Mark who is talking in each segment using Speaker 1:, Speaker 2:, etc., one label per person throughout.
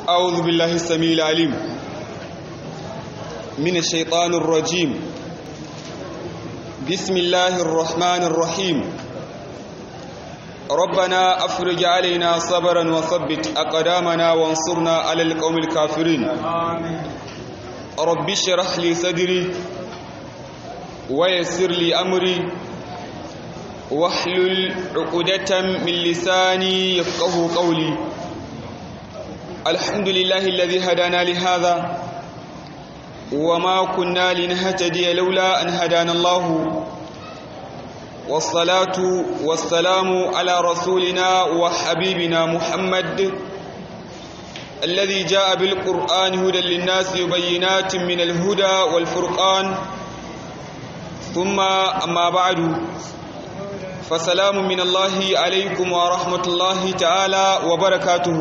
Speaker 1: أعوذ بالله السميع العليم من الشيطان الرجيم. بسم الله الرحمن الرحيم. ربنا أفرج علينا صبرا وثبت أقدامنا وانصرنا على القوم الكافرين. رب اشرح لي صدري ويسر لي أمري واحلل عقدة من لساني يفقه قولي. الحمد لله الذي هدانا لهذا وما كنا لنهتدي لولا أن هدانا الله، والصلاة والسلام على رسولنا وحبيبنا محمد الذي جاء بالقرآن هدى للناس وبينات من الهدى والفرقان. ثم أما بعد، فسلام من الله عليكم ورحمة الله تعالى وبركاته.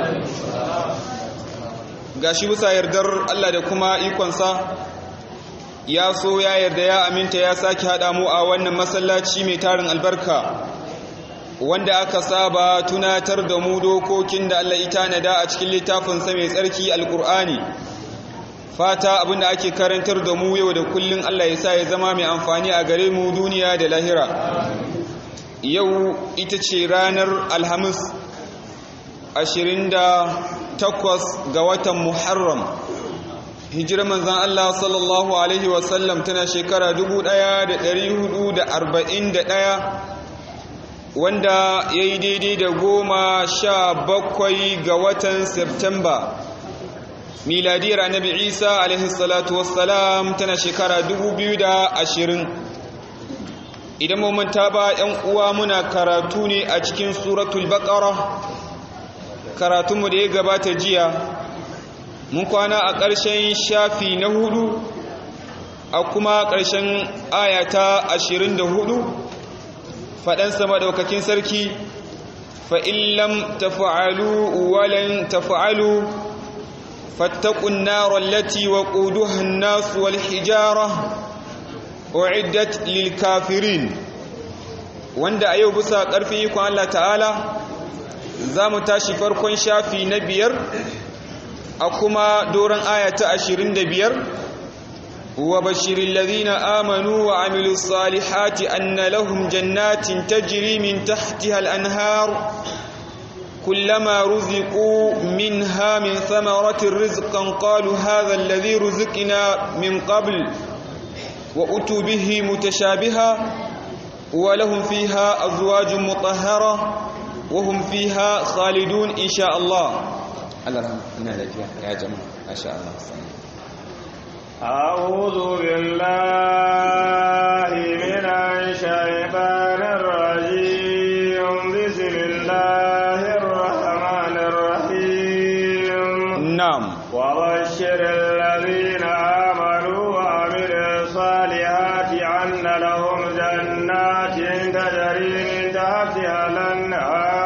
Speaker 1: gashi bisa yardar Allah da kuma ikonsa ya so ya yarda ya aminta ya sake haɗa mu a wannan masallaci mai tarin albarka wanda aka saba tunatar da mu dokokin da Allah ya tanada a cikin littafinsa mai tsarki alkur'ani. Fata abinda ake karantar da mu yau da kullun Allah ya sa ya zama mai amfani a gare mu duniya da lahira. Yau ita ce ranar Alhamis 28 ga watan Muharram, hijirar manzon Allah sallallahu alaihi wasallam tana shekara 1441 wanda ya yi daidai da 17 ga watan Septemba miladiyar annabi Isa alaihi salatu wassalam tana shekara 2020. idan mu manta ba ‘yan uwa muna karatu ne a cikin suratul baqara. Karatunmu da ya gabata jiya mun kwana a ƙarshen shafi na 4 a kuma ƙarshen ayata 24 faɗansa maɗaukakin sarki, fa'in lam tafa'alu walan tafa'alu fattakun naron lati wa ƙuduhan nasu wal hijara u'iddat lil kafirin, wanda a yau bisa ƙarfin ikon Allah ta'ala za mu tashi farkon shafi na 5 a kuma doron ayata 25. wa bashirin ladhina amanu wa amilu salihati anna lahum jannatin tajri min tahtiha al-anhar kullama ruziqu minha min thamaratin rizqan qalu hadha alladhi ruziqna min qabl wa utu bihi mutashabiha wa lahum fiha azwajun mutahhara وهم فيها خالدون إن شاء الله. الله رحمنا لك يا جماعة ما شاء الله.
Speaker 2: أعوذ بالله من الشيطان الرجيم. بسم الله الرحمن الرحيم.
Speaker 1: نعم.
Speaker 2: وبشر الذين آمنوا وعملوا الصالحات أن لهم جنات تجري من تحتها الأنهار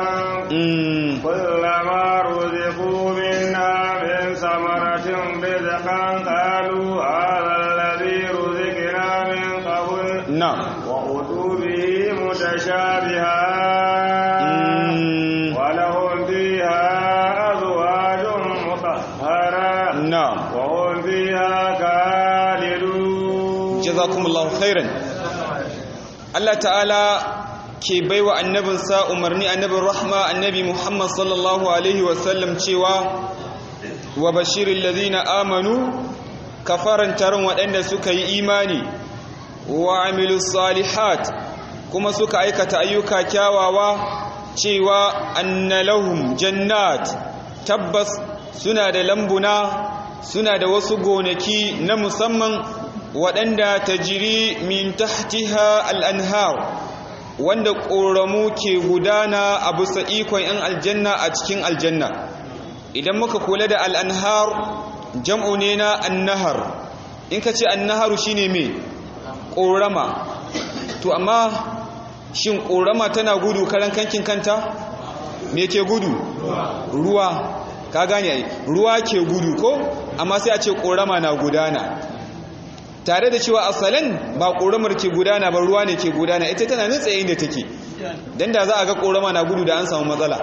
Speaker 2: كلما رزقوا منها من ثمرة رزقا قالوا هذا الذي رزقنا من قبل.
Speaker 1: نعم.
Speaker 2: وأتوا به متشابها ولهم فيها أزواج مطهرة.
Speaker 1: نعم.
Speaker 2: وهم فيها خالدون.
Speaker 1: جزاكم الله خيرا. الله تعالى ke baiwa annabinsa umarni, annabin rahma annabi Muhammad sallallahu alaihi wasallam cewa wa bashirin ladhina amanu, ka faranta ran waɗanda suka yi imani, wa amilu salihat kuma suka aikata ayyuka kyawawa, cewa anna lahum jannat, tabbas suna da lambuna, suna da wasu gonaki na musamman waɗanda tajiri min tahtiha al-anhar, wanda ƙoramu ke gudana a bisa ikon ‘yan aljanna a cikin aljanna. Idan muka kula da al'anhar jam'u ne na annahar. In ka ce annaharu shi ne mai ƙorama, to amma shin ƙorama tana gudu karan kankin kanta? Me ke gudu? Ruwa. Ka gane ai, ruwa ke gudu ko? Amma sai a ce ƙorama na gudana. Tare da cewa asalin ba ƙoramar ke gudana ba, ruwa ne ke gudana, ita tana nan tsaye inda take. Dan da za a ga ƙorama na gudu da an samu matsala.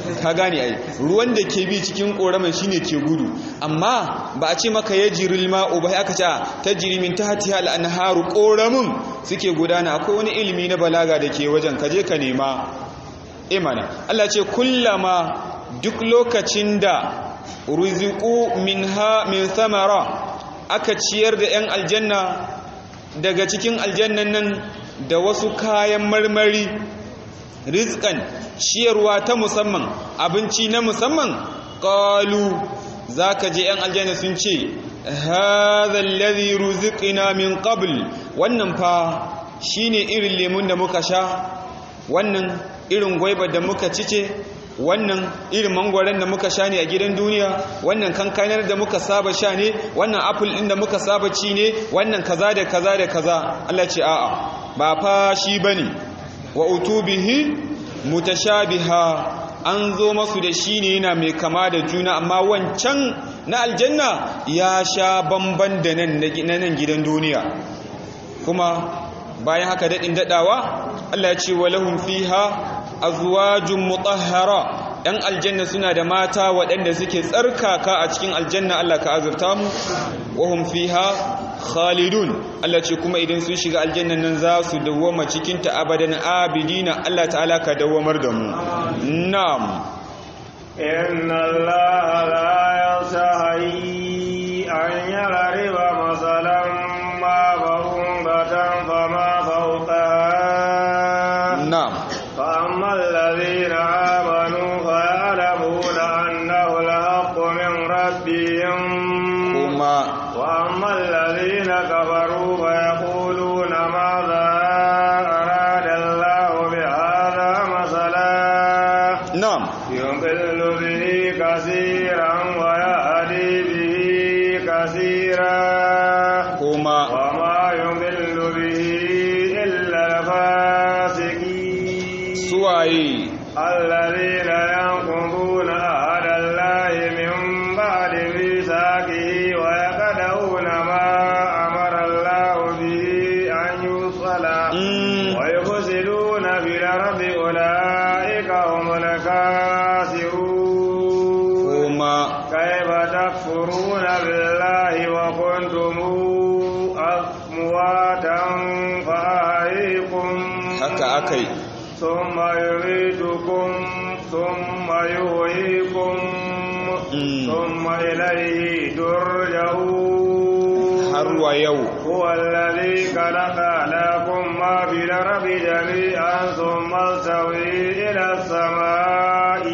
Speaker 1: ka gane ai ruwan da ke bi cikin koraman shine ke gudu amma ba a ce maka yajril ma'u ba aka ce tajri min tahtiha al-anharu koramun suke gudana. Akwai wani ilimi na balaga da ke wajen kaje ka nema imana. Allah ce kullama duk lokacin da ruziqu minha min thamara aka ciyar da 'yan aljanna daga cikin aljannan nan da wasu kayan marmari, rizqan ciyarwa ta musamman, abinci na musamman, qalu zaka je 'yan aljanna sun ce hadha alladhi ruziqna min qabl, wannan fa shine irin lemun da muka sha, wannan irin gwaiba da muka cice, wannan irin mangwaren da muka sha ne a gidan duniya, wannan kankanar da muka saba sha ne, wannan apple din da muka saba ci ne, wannan kaza da kaza da kaza. Allah ce a'a ba fa shi bane. Wa utubihi mutashabiha, an zo masu da shi ne yana mai kama da juna, amma wancan na aljanna ya sha bamban da nan gidan duniya. Kuma bayan haka daɗin daɗawa Allah ya ce walahum fiha azwajun mutahhara, ‘yan aljanna suna da mata waɗanda suke tsarkaka a cikin aljanna. Allah ka azurta mu. Wahum fiha khalidun, Allah ce kuma idan sun shiga aljannan nan za su dawwama cikin ta abadan abidina. Allah ta'ala ka dawwamar da mu. Na'am.
Speaker 2: Inna Allah la yasahi an yariba masalan ma ba'udatan fama fawqaha.
Speaker 1: Na'am.
Speaker 2: فأما الذين آمنوا فيعلمون أنه الحق من ربهم وأما الذين كفروا فيقولون ماذا أراد الله بهذا مثلا
Speaker 1: نعم
Speaker 2: يضل به كثيرا ويهدي به كثيرا وما يضل به إلا الفاسقين الذين ينقضون عهد الله من بعد ميثاقه ويقطعون ما أمر الله به أن يوصل ويفسدون في الأرض أولئك هم الخاسرون كيف تكفرون بالله وكنتم أمواتا فأحييكم ثم يميتكم ثم يحييكم ثم إليه ترجعون هو الذي خلق لكم ما في الأرض جميعا ثم استوى إلى السماء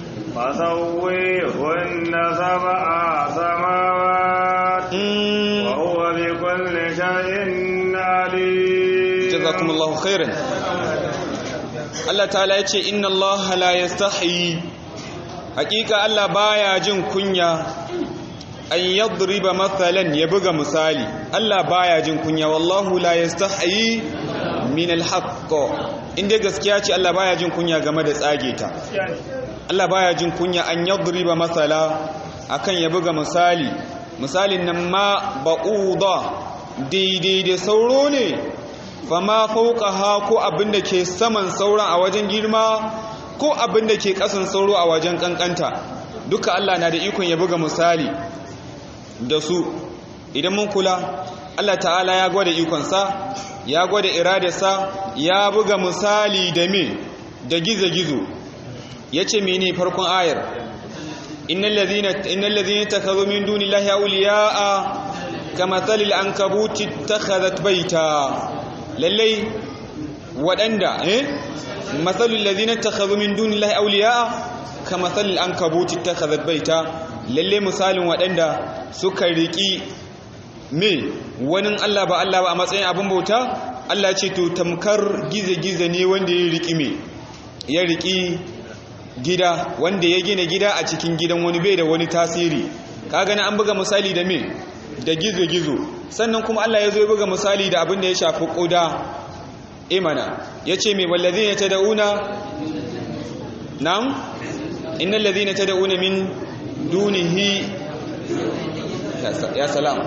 Speaker 2: فسويهن 7 سماوات وهو بكل شيء عليم.
Speaker 1: جزاكم الله خيرا. Allah ta'ala ya ce inna Allah la yastahi, hakika Allah baya jin kunya an yadriba mathalan, ya buga misali. Allah baya jin kunya, wallahu la yastahi min alhaq. Inda gaskiya ce Allah baya jin kunya game da tsage ta. Allah baya jin kunya an yadriba mathala, akan ya buga misali. Misalin nan ma ba'uda, daidai da sauro ne, fama fauqaha, ko abin da ke saman sauran a wajen girma, ko abin da ke kasan sauro a wajen kankanta, duka Allah na da ikon ya buga misali da su. Idan mun kula, Allah ta'ala ya gwada ikonsa, ya gwada iradarsa, ya buga misali da me, da gizo-gizo. Yace mene farkon ayar? innal ladhina takhadhu min dunillahi awliya'a kamathalil ankabuti ittakhadhat baita. Lallai waɗanda matsalul ladina takhadhu min dunillahi awliya kamathalil ankabuti ittakhadhat baita. Lallai misalin waɗanda suka riki wani Allah ba Allah ba a matsayin abin bauta, Allah ce to tamkar gize-gize ne wanda ya riki ya riki gida, wanda ya gina gida a cikin gidan wani, bai da wani tasiri. Kaga na an buga misali da da gizo-gizo. Sannan kuma Allah ya zo ya buga misali da abin da ya shafi ƙuda. Imana ya ce mai wallazina tad'una, na'am, innal ladhina tad'una min dunihi, ya salam,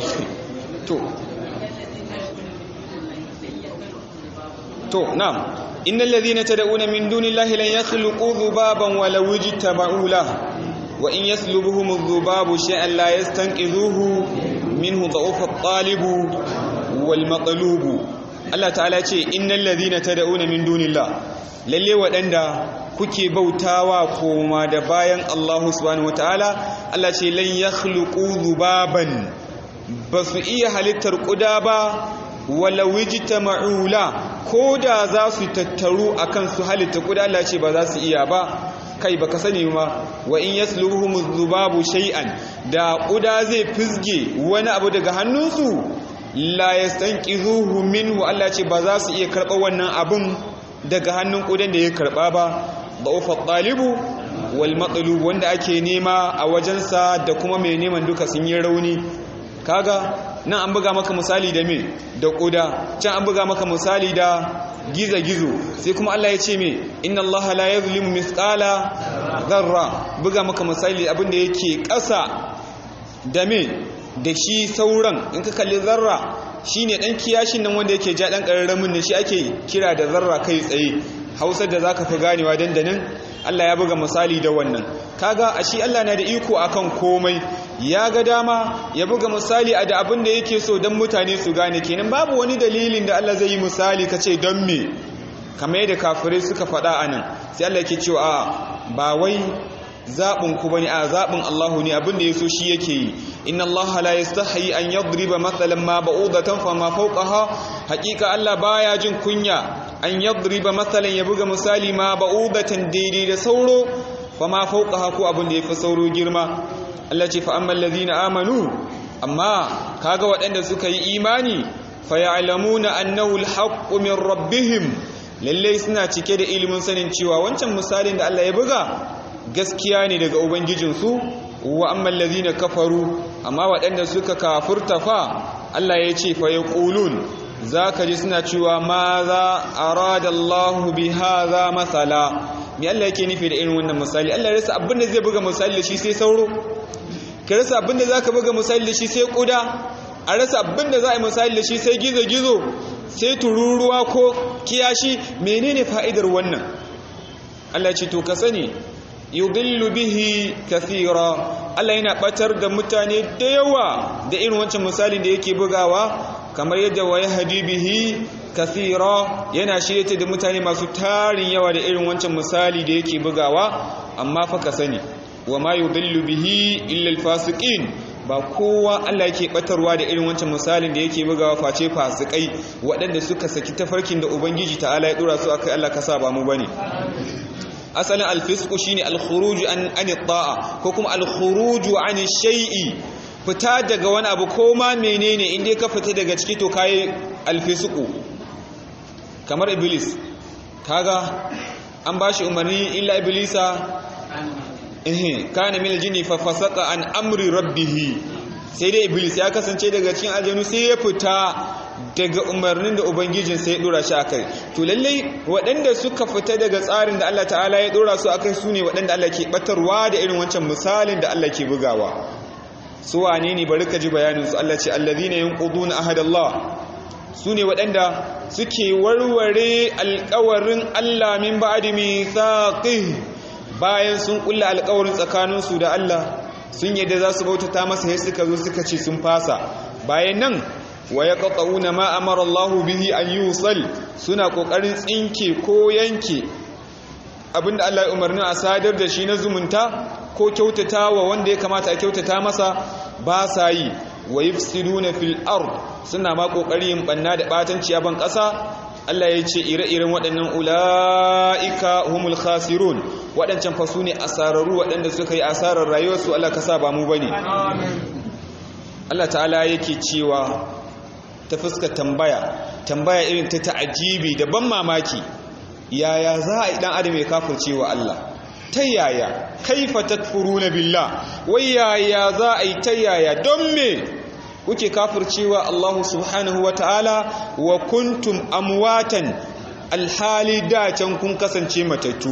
Speaker 1: to na'am, innal ladhina tad'una min dunillahi lan yakhluqu dhubaban walau ijtama'u lahu wa in yaslubuhum adh-dhubabu shay'an la yastanqidhuhu minhu dha'ufa at-talibu wal maqlubu. Allah ta'ala ce innal ladhina tad'una min dunillah, lalle waɗanda kuke bautawa koma da bayan Allah subhanahu wataala, Allah ce lan yakhluqu dhubaban, basu iya halittar kuda ba, wala wijtama'u la, koda za su tattaru akan su halitta kuda, Allah ce ba za su iya ba. Kai baka sani ma, wa in yaslubuhum dhubabu shay'an, da kuda zai fizge wani abu daga hannunsu, la yastanqizuhu minhu, Allah ce ba za su iya karɓa wannan abun daga hannun kudan da ya karɓa ba. Da'ufa talibu wal matlub, wanda ake nema a wajensa da kuma mai neman duka sun yi rauni. Kaga nan an buga maka misali da me, da kuda, can an buga maka misali da gizo-gizo, sai kuma Allah ya ce me, inna Allah la yuzlimu mithqala dharra, buga maka misali abinda yake ƙasa da me, da shi sauran. In ka kalli zarra shine dan kiyashin nan wanda yake ja dan kararramin ne, shi ake kira da zarra kai tsaye. Hausar da zaka fi ganewa dandanin Allah ya buga misali da wannan. Kaga ashi Allah na da iko akan komai, ya ga dama ya buga misali a da abin da yake so dan mutane su gane. Kenan babu wani dalilin da Allah zai yi misali kace don me, kamar yadda kafirai suka faɗa anan. Sai Allah yake cewa a ba wai zaɓin ku bane, a zaɓin Allah ne, abin da ya so shi yake yi. Inna Allah la yastahi an yadriba mathalan ma ba'udatan fa ma fawqaha, haqiqa Allah baya jin kunya an yadriba mathalan, ya buga misali ma ba'udatan daidai da sauro, fa ma fawqaha ko abin da yafi sauro girma. Allah ce fa ammal ladina amanu, amma kaga waɗanda suka yi imani, fa ya'lamuna annahu al-haqqu min rabbihim, lalle suna cike da ilimin sanin cewa wancan misalin da Allah ya buga gaskiya ne daga ubangijinsu. Wa amman ladhina kafaru, amma waɗanda suka kafurta fa, Allah ya ce fa yaqulun, zaka ji suna cewa ma za arada Allah bi hadha masala, me Allah yake nufi da irin wannan misali? Allah ya rasa abin da zai buga misali da shi sai sauro, ka rasa abin da zaka buga misali da shi sai kuda, a rasa abin da za a yi misali da shi sai gizo-gizo, sai tururuwa ko kiyashi. Menene fa'idar wannan? Allah ce to ka sani, yudillu bihi kathira, Allah yana batar da mutane da yawa da irin wancan misalin da yake bugawa, kamar yadda wa yahdi bihi kathira, yana shirye da mutane masu tarin yawa da irin wancan misali da yake bugawa. Amma fa ka sani, wa ma yudillu bihi illa alfasiqin, ba kowa Allah yake batarwa da irin wancan misalin da yake bugawa face fasikai, waɗanda suka saki tafarkin da Ubangiji ta'ala ya dora su akai. Allah ka sa ba mu bane. Asalin alfisku shine alkhuruju an ta'a, ko kuma alkhuruju an shay'i, fita daga wani abu ko ma menene, inda ka fita daga ciki to kai alfisku. Kamar iblis, kaga an bashi umarni illa iblisa kana min aljinni fa fasaqa an amri rabbih, sai dai iblis ya kasance daga cikin aljanu sai ya fita daga umarnin da ubangijin sai ya dora shi akai. To lalle waɗanda suka fita daga tsarin da Allah ta'ala ya dora su akai sune waɗanda Allah ke batarwa da irin wancan misalin da Allah ke bugawa. Su wane ne? Bari ka ji bayanin su. Allah ce allazina yanquduna ahadallah, sune waɗanda suke warware alƙawarin Allah min ba'di mithaqih, bayan sun kulla alƙawarin tsakaninsu da Allah, sun yadda za su bautata masa, sai suka zo suka ce sun fasa. Bayan nan wa yaqta'una ma amara Allah bihi an yusal, suna kokarin tsinke ko yanke abinda Allah ya umarni a sadar da shi na zumunta ko kyautatawa wanda ya kamata a kyautata masa, ba sa yi. Wa yufsiduna fil ard, suna ma kokarin banna da batanci a ban kasa. Allah ya ce ire-iren waɗannan ula'ika humul khasirun, waɗancan fa su ne asararru, waɗanda suka yi asarar rayuwarsu. Allah ka sa ba mu bane. Allah ta'ala yake cewa ta fuskar tambaya irin ta ta'ajibi da ban mamaki, yaya za a yi dan adam ya kafirce wa Allah? Ta yaya? Kaifa takfuruna billah, wai yaya za a yi, ta yaya, don me kuke kafircewa Allah subhanahu wa ta'ala, wa kuntum amwatan, alhali da can kun kasance matattu.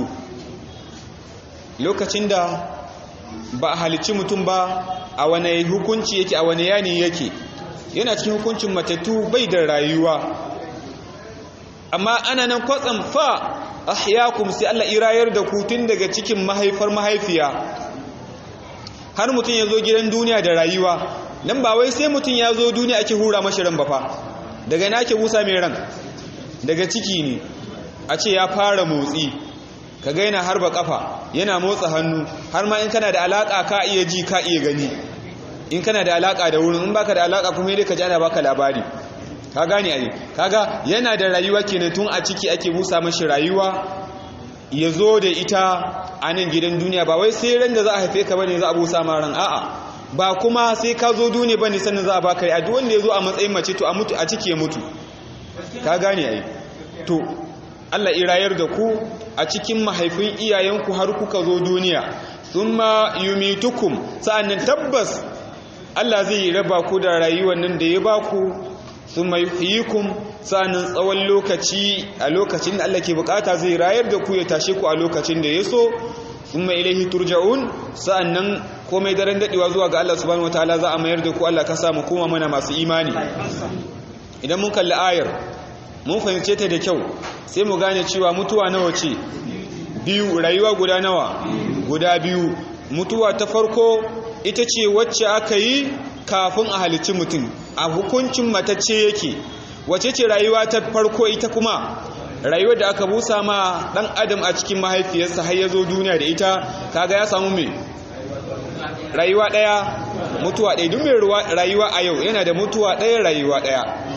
Speaker 1: Lokacin da ba a halicci mutum ba, a wane hukunci yake, a wane yani yake? Yana cikin hukuncin matattu, bai da rayuwa. amma ana nan kwatsam fa ahyakum sai Allah irayar da ku tun daga cikin mahaifar mahaifiya har mutum ya zo gidan duniya da rayuwa. nan ba wai sai mutum ya zo duniya ake hura mashi ran ba fa, daga na ake busa mai ran, daga ciki ne a ce ya fara motsi, ka ga yana harba kafa, yana motsa hannu, har ma in kana da alaka ka iya ji ka iya gani, in kana da alaka da wurin, in baka da alaka kuma dai ka ji ana baka labari, ka gane ai. kaga yana da rayuwa kenan, tun a ciki ake busa mashi rayuwa ya zo da ita a nan gidan duniya. ba wai sai ran da za a haife ka bane za a busa ma ran, a'a ba kuma sai ka zo duniya bane sannan za a baka rai. a duk wanda ya zo a matsayin mace to a ciki ya mutu, ka gane ai. to Allah irayar da ku a cikin mahaifin iyayenku har kuka zo duniya, thumma yumitukum, sa'annan tabbas Allah zai raba ku da rayuwar nan da ya baku, thumma yuhyikum, sa'annan tsawon lokaci, a lokacin da Allah ke bukata zai rayar da ku ya tashe ku a lokacin da ya so, thumma ilaihi turja'un, sa'annan komai daren dadewa zuwa ga Allah subhanahu wataala za a mayar da ku. Allah ka samu koma mana masu imani. idan mun kalli ayar mun fahimce ta da kyau sai mu gane cewa mutuwa nawa ce? biyu. rayuwa guda nawa? guda biyu. mutuwa ta farko ita ce wacce aka yi kafin a halicci mutum, a hukuncin matacce yake. wace ce rayuwa ta farko? ita kuma rayuwar da aka busa ma dan adam a cikin mahaifiyarsa har ya zo duniya da ita, kaga ya samu me? rayuwa daya, mutuwa daya. duk mai rayuwa a yau yana da mutuwa daya, rayuwa daya.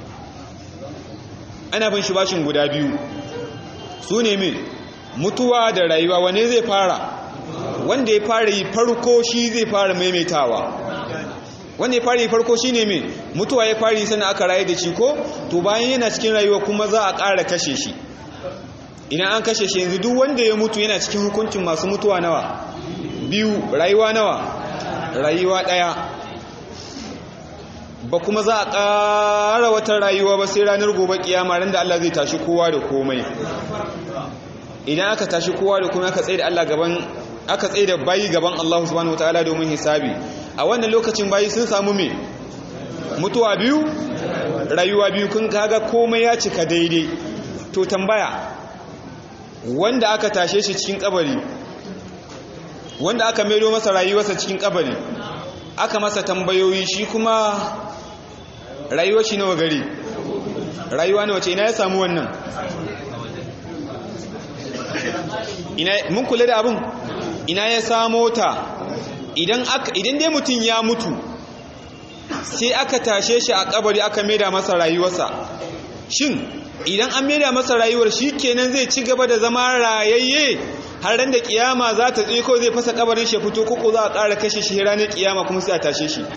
Speaker 1: ana bin shi bashin guda biyu, su ne me? mutuwa da rayuwa. wane zai fara? wanda ya fara yi farko shi zai fara maimaitawa. wanda ya fara yi farko shi ne me? mutuwa ya fara yi sannan aka raye da shi ko? to bayan yana cikin rayuwa kuma za a ƙara kashe shi. idan an kashe shi yanzu duk wanda ya mutu yana cikin hukuncin masu mutuwa nawa? biyu. rayuwa nawa? rayuwa ɗaya. ba kuma za a ƙara wata rayuwa ba sai ranar gobe kiyama, ran da Allah zai tashi kowa da komai. idan aka tashi kowa da komai aka tsaye da Allah gaban, aka tsaye da bayi gaban Allah subhanahu wataala domin hisabi, a wannan lokacin bayi sun samu me? mutuwa biyu, rayuwa biyu. kun kaga komai ya cika daidai. to tambaya, wanda aka tashe shi cikin kabari, wanda aka maido masa rayuwarsa cikin kabari, aka masa tambayoyi, shi kuma rayuwar shi nawa gari? rayuwa nawa ce? ina ya samu wannan? mun kula da abin, ina ya samo ta? idan dai mutum ya mutu sai aka tashe shi a kabari aka maida masa rayuwarsa, shin idan an maida masa rayuwar shi kenan zai ci gaba da zama rayayye har ran da kiyama za ta tsaye, ko zai fasa kabarin shi fito, ko za a ƙara kashe shi ranar kiyama kuma sai a tashe shi?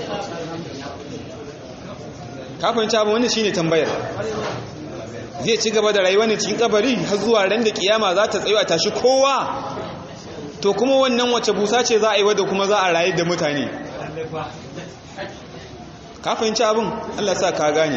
Speaker 1: kafin ci abin wannan shine tambayar. zai ci gaba da rayuwa ne cikin kabari har zuwa ran da kiyama za ta tsaye a tashi kowa? to kuma wannan wace busa ce za a yi wadda kuma za a rayu da mutane? kafin ci abin? Allah sa ka gane,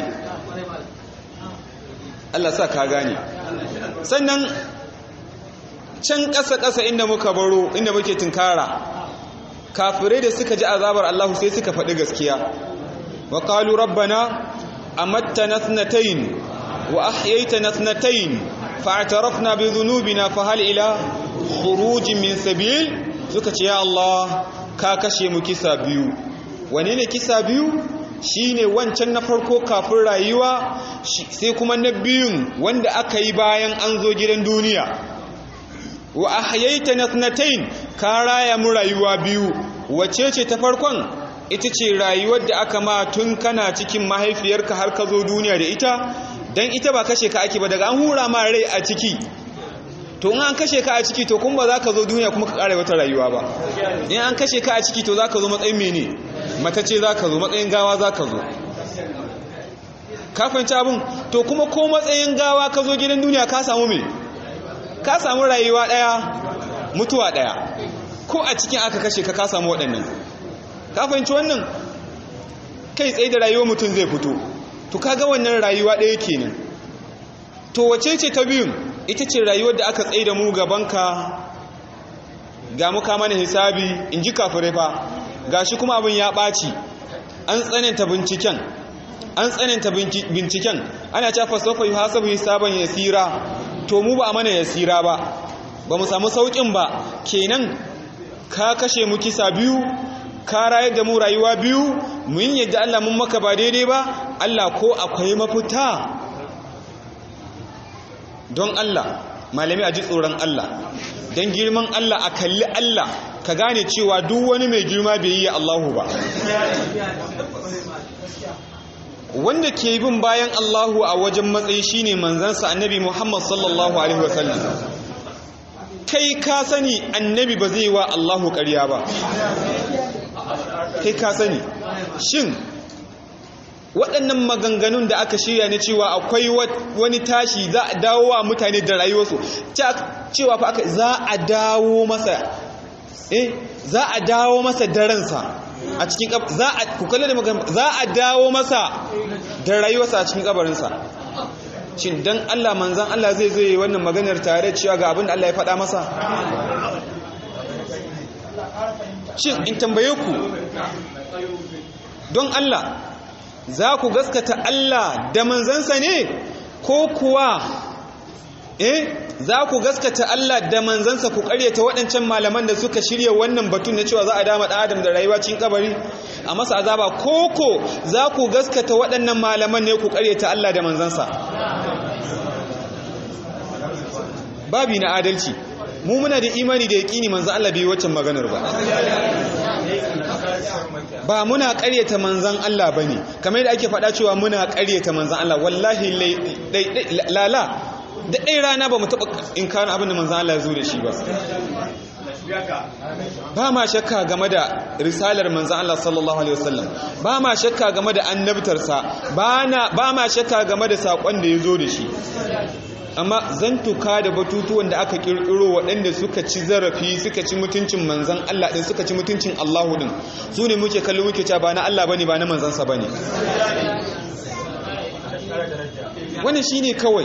Speaker 1: Allah sa ka gane. sannan can ƙasa-ƙasa inda muka baro, inda muke tunkara, kafirai da suka ji azabar Allah sai suka faɗi gaskiya. wa qalu rabbana amattana thnatayn wa ahyaytana thnatayn fa'tarafna bi dhunubina fa hal ila khurujin min sabil. suka ce ya Allah ka kashe mu kisa biyu. wane ne kisa biyu? shine wancan na farko kafin rayuwa, sai kuma na biyun wanda aka yi bayan an zo gidan duniya. wa ahyaytana thnatayn, ka raya mu rayuwa biyu. wace ce ta farkon? ita ce rayuwar da aka ma tun kana cikin mahaifiyarka har ka zo duniya da ita, dan ita ba kashe ka ake ba, daga an hura ma rai a ciki, to in an kashe ka a ciki to kuma ba za ka zo duniya kuma ka ƙara wata rayuwa ba. in an kashe ka a ciki to za ka zo matsayin mene? matace za ka zo, matsayin gawa za ka zo. kafin abin? to kuma ko matsayin gawa ka zo gidan duniya ka samu me? ka samu rayuwa ɗaya, mutuwa ɗaya. ko a cikin aka kashe ka samu waɗannan. ka fahimci wannan? kai tsaye da rayuwar mutum zai fito. to kaga wannan rayuwa ɗaya kenan. to wace ce ta biyun? ita ce rayuwar da aka tsaye da mu gabanka, ga muka mana hisabi, in ji kafirai fa. gashi kuma abin ya ɓaci, an tsananta binciken, an tsananta binciken ana cewa fasofa yuhasabu hisaban yasira to mu ba a mana yasira ba mu samu saukin ba kenan ka kashe mu kisa biyu ka rayar da mu rayuwa biyu mun yadda Allah mun maka ba daidai ba Allah ko akwai mafita don Allah malami a ji tsoron Allah don girman Allah a kalli Allah ka gane cewa duk wani mai girma bai yi Allahu ba wanda ke bin bayan Allahu a wajen matsayi shine manzansa annabi Muhammad sallallahu alaihi wasallam kai ka sani annabi ba zai wa Allahu ƙarya ba kai ka sani shin waɗannan maganganun da aka shirya ne cewa akwai wani tashi za a dawo wa mutane da rayuwarsu cewa fa aka za a dawo masa daransa a cikin za a dawo masa da rayuwarsa a cikin kabarinsa shin dan Allah manzan Allah zai zo yi wannan maganar tare cewa ga abin da Allah ya faɗa masa shin in tambaye ku don Allah za ku gaskata Allah da manzansa ne ko kuwa za ku gaskata Allah da manzansa ku karyata waɗancan malaman da suka shirya wannan batun na cewa za a dama ɗan adam da rayuwa cikin kabari a masa azaba koko za ku gaskata waɗannan malaman ne ku karyata Allah da manzansa babi na adalci mu muna da imani da yaƙini manzan Allah bai waccan maganar ba muna ƙaryata manzan Allah bane kamar yadda ake faɗa cewa muna ƙaryata manzan Allah wallahi lala da ɗai rana ba mu taɓa inkarin abin da manzan Allah ya zo da shi ba ma shakka game da risalar manzan Allah sallallahu alaihi wasallam ba ma shakka game da annabtarsa ba ma shakka game da saƙon da ya zo da shi amma zantuka da batutuwan da aka kirkiro waɗanda suka ci zarafi suka ci mutuncin manzan Allah din suka ci mutuncin Allahu din su ne muke kallo muke cewa ba na Allah bane ba na manzansa bane wannan shine kawai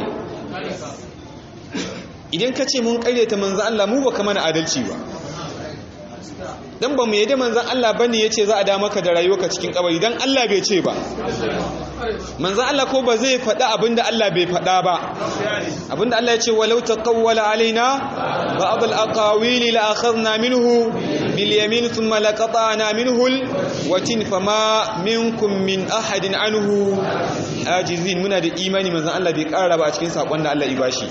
Speaker 1: idan ka ce mun karyata manzan Allah mu baka mana adalci ba dan ba mu yadda manzan Allah bane yace za a da maka da rayuwarka cikin kabari dan Allah bai ce ba manzan Allah ko ba zai faɗa abinda Allah bai faɗa ba abinda Allah ya ce walau taqawwala alaina ba'd al-aqawili la akhadna minhu bil yamin thumma laqata'na minhu al-watin fama minkum min ahadin anhu ajizin muna da imani manzan Allah bai ƙara ba a cikin sakon da Allah ya bashi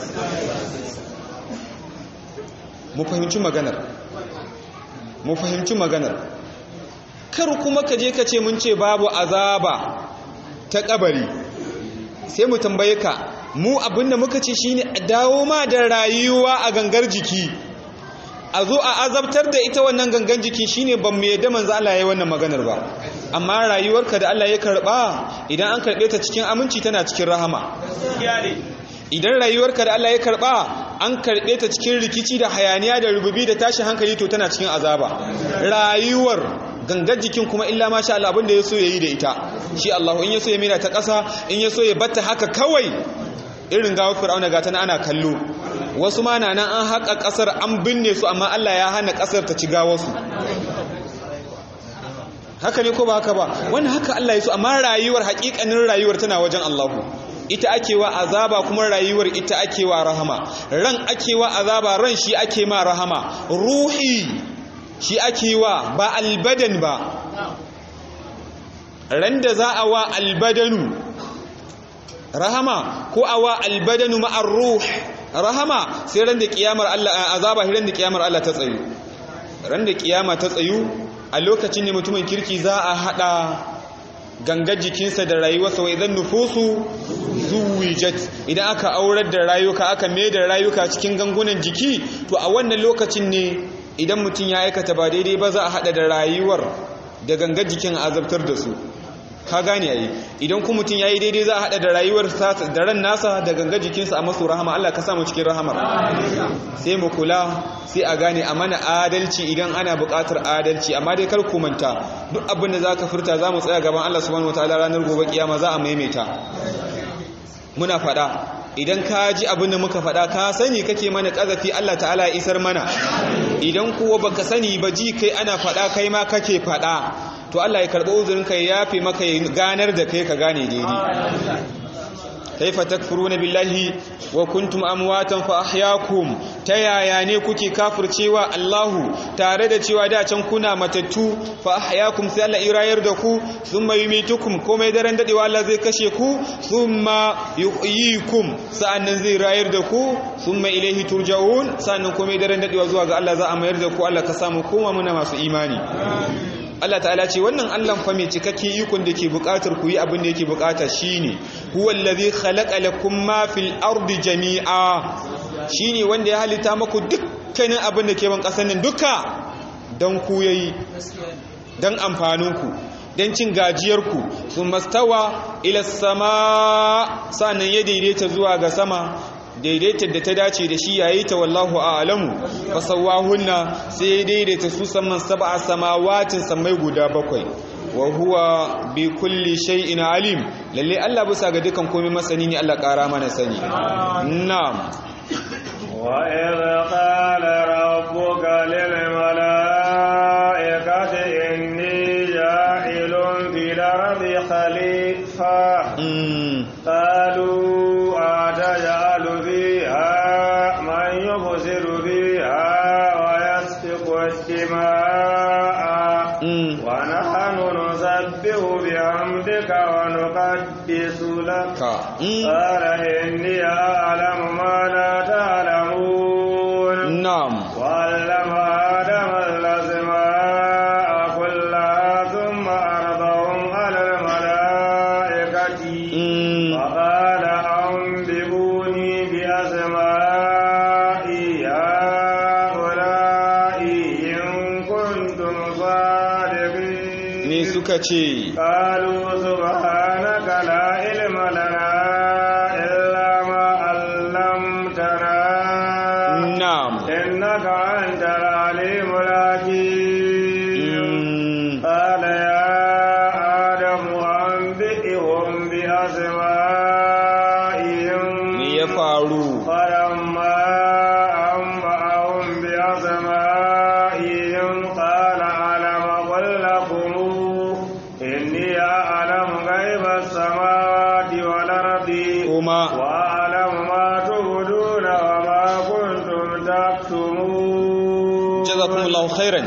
Speaker 1: mu fahimci maganar kar kuma ka je ka ce mun ce babu azaba ta kabari sai mu tambaye ka mu abinda muka ce shine a dawo ma da rayuwa a gangar jiki a zo a azabtar da ita wannan gangan jiki shine ban mu yadda manzo Allah yayi wannan maganar ba amma rayuwarka da Allah ya karba idan an karbe ta cikin aminci tana cikin rahama idan rayuwarka da Allah ya karba an karbe ta cikin rikici da hayaniya da rububi da tashi hankali to tana cikin azaba rayuwar gangar jikin kuma illa masha Allah abinda ya so yayi da ita shi Allah in ya so ya mira ta ƙasa in ya so ya batta haka kawai irin gawar fir'auna ga tana ana kallo wasu ma nan an haƙa ƙasar an binne su amma Allah ya hana ƙasar ta ci gawarsu haka ne ko ba haka ba wannan haka Allah ya so amma rayuwar haƙiƙanin rayuwar tana wajen Allah ita ake wa azaba kuma rayuwar ita ake wa rahama ran ake wa azaba ran shi ake ma rahama ruhi shi ake wa ba albadan ba ran da za a wa albadanu rahama ko a wa albadanu ma'ar ruh rahama sai ran da kiyamar Allah azaba ran da kiyamar Allah ta tsayu ran da kiyama ta tsayu a lokacin ne mutumin kirki za a hada gangar jikinsa da rayuwarsa wa idan nufusu zuwijat idan aka aurar da rayuka aka mai da rayuka cikin gangunan jiki to a wannan lokacin ne idan mutum ya aikata ba daidai ba za a hada da rayuwar da gangar jikin azabtar da su ka gane yayi idan kuma mutum yayi daidai za a hada da rayuwar da ran nasa da gangar jikinsa a masu rahama Allah ka samu cikin rahamar sai mu kula sai a gane a mana adalci idan ana buƙatar adalci amma dai kar ku manta duk abin da zaka furta zamu tsaya gaban Allah subhanahu wataala ranar gobe kiyama za a maimaita muna fada idan ka ji abin da muka fada ka sani kake mana kazafi Allah ta'ala ya isar mana idan kuwa baka sani ba ji kai ana fada kai ma kake fada to Allah ya karɓi uzurinka ya yafe maka ya ganar da kai ka gane daidai. kaifa takfuruna billahi wa kuntum amwatan fa ahyaakum, ta yaya ne kuke kafircewa Allahu tare da cewa da can kuna matattu, fa ahyaakum sai Allah irayar da ku, thumma yumitukum komai daren dadewa Allah zai kashe ku, thumma yuhyikum sa'annan zai rayar da ku, thumma ilayhi turja'un sa'annan komai daren dadewa zuwa ga Allah za a mayar da ku. Allah ka samu koma muna masu imani. Allah ta'ala ce wannan Allah fa mai cikakke ikon da ke bukatar ku yi abin da yake bukata shine huwal ladhi khalaqa lakum ma fil ardi jami'a, shine wanda ya halitta muku dukkanin abin da ke ban kasan nan duka dan ku yayi, dan amfanin ku, dan cin gajiyar ku. Sumastawa ila sama, sanan ya daidaita zuwa ga sama, daidaitar da ta dace da shi yayi ta, wallahu a'lamu. Fasawahunna sai daidaita su saman sab'a samawatin, samai guda bakwai. Wa huwa bi kulli shay'in alim, lalle Allah bisa ga dukan komai masani ne. Allah ƙara mana sani. Na'am.
Speaker 2: wa idh qala rabbuka lil malaikati inni ja'ilun fil ardi khalifa qalu أتجعل فيها من يفسد فيها ويسفك الدماء ونحن نسبح بحمدك ونقدس لك قال إني أعلم ما لا تعلمون.
Speaker 1: نعم.
Speaker 2: وعلم آدم الأسماء كلها ثم عرضهم على الملائكة فقال أنبئوني بأسماء هؤلاء إن كنتم صادقين. قالوا سبحانك لا علم لنا إلا ما علمتنا.
Speaker 1: نعم.
Speaker 2: إنك أنت العليم الحكيم. قال يا آدم أنبئهم بأسمائهم فلما أنبأهم بأسمائهم قال ألم أقل لكم إني أعلم غيب السماوات والأرض وأعلم ما تبدون وما كنتم تكتمون.
Speaker 1: جزاكم الله خيرا.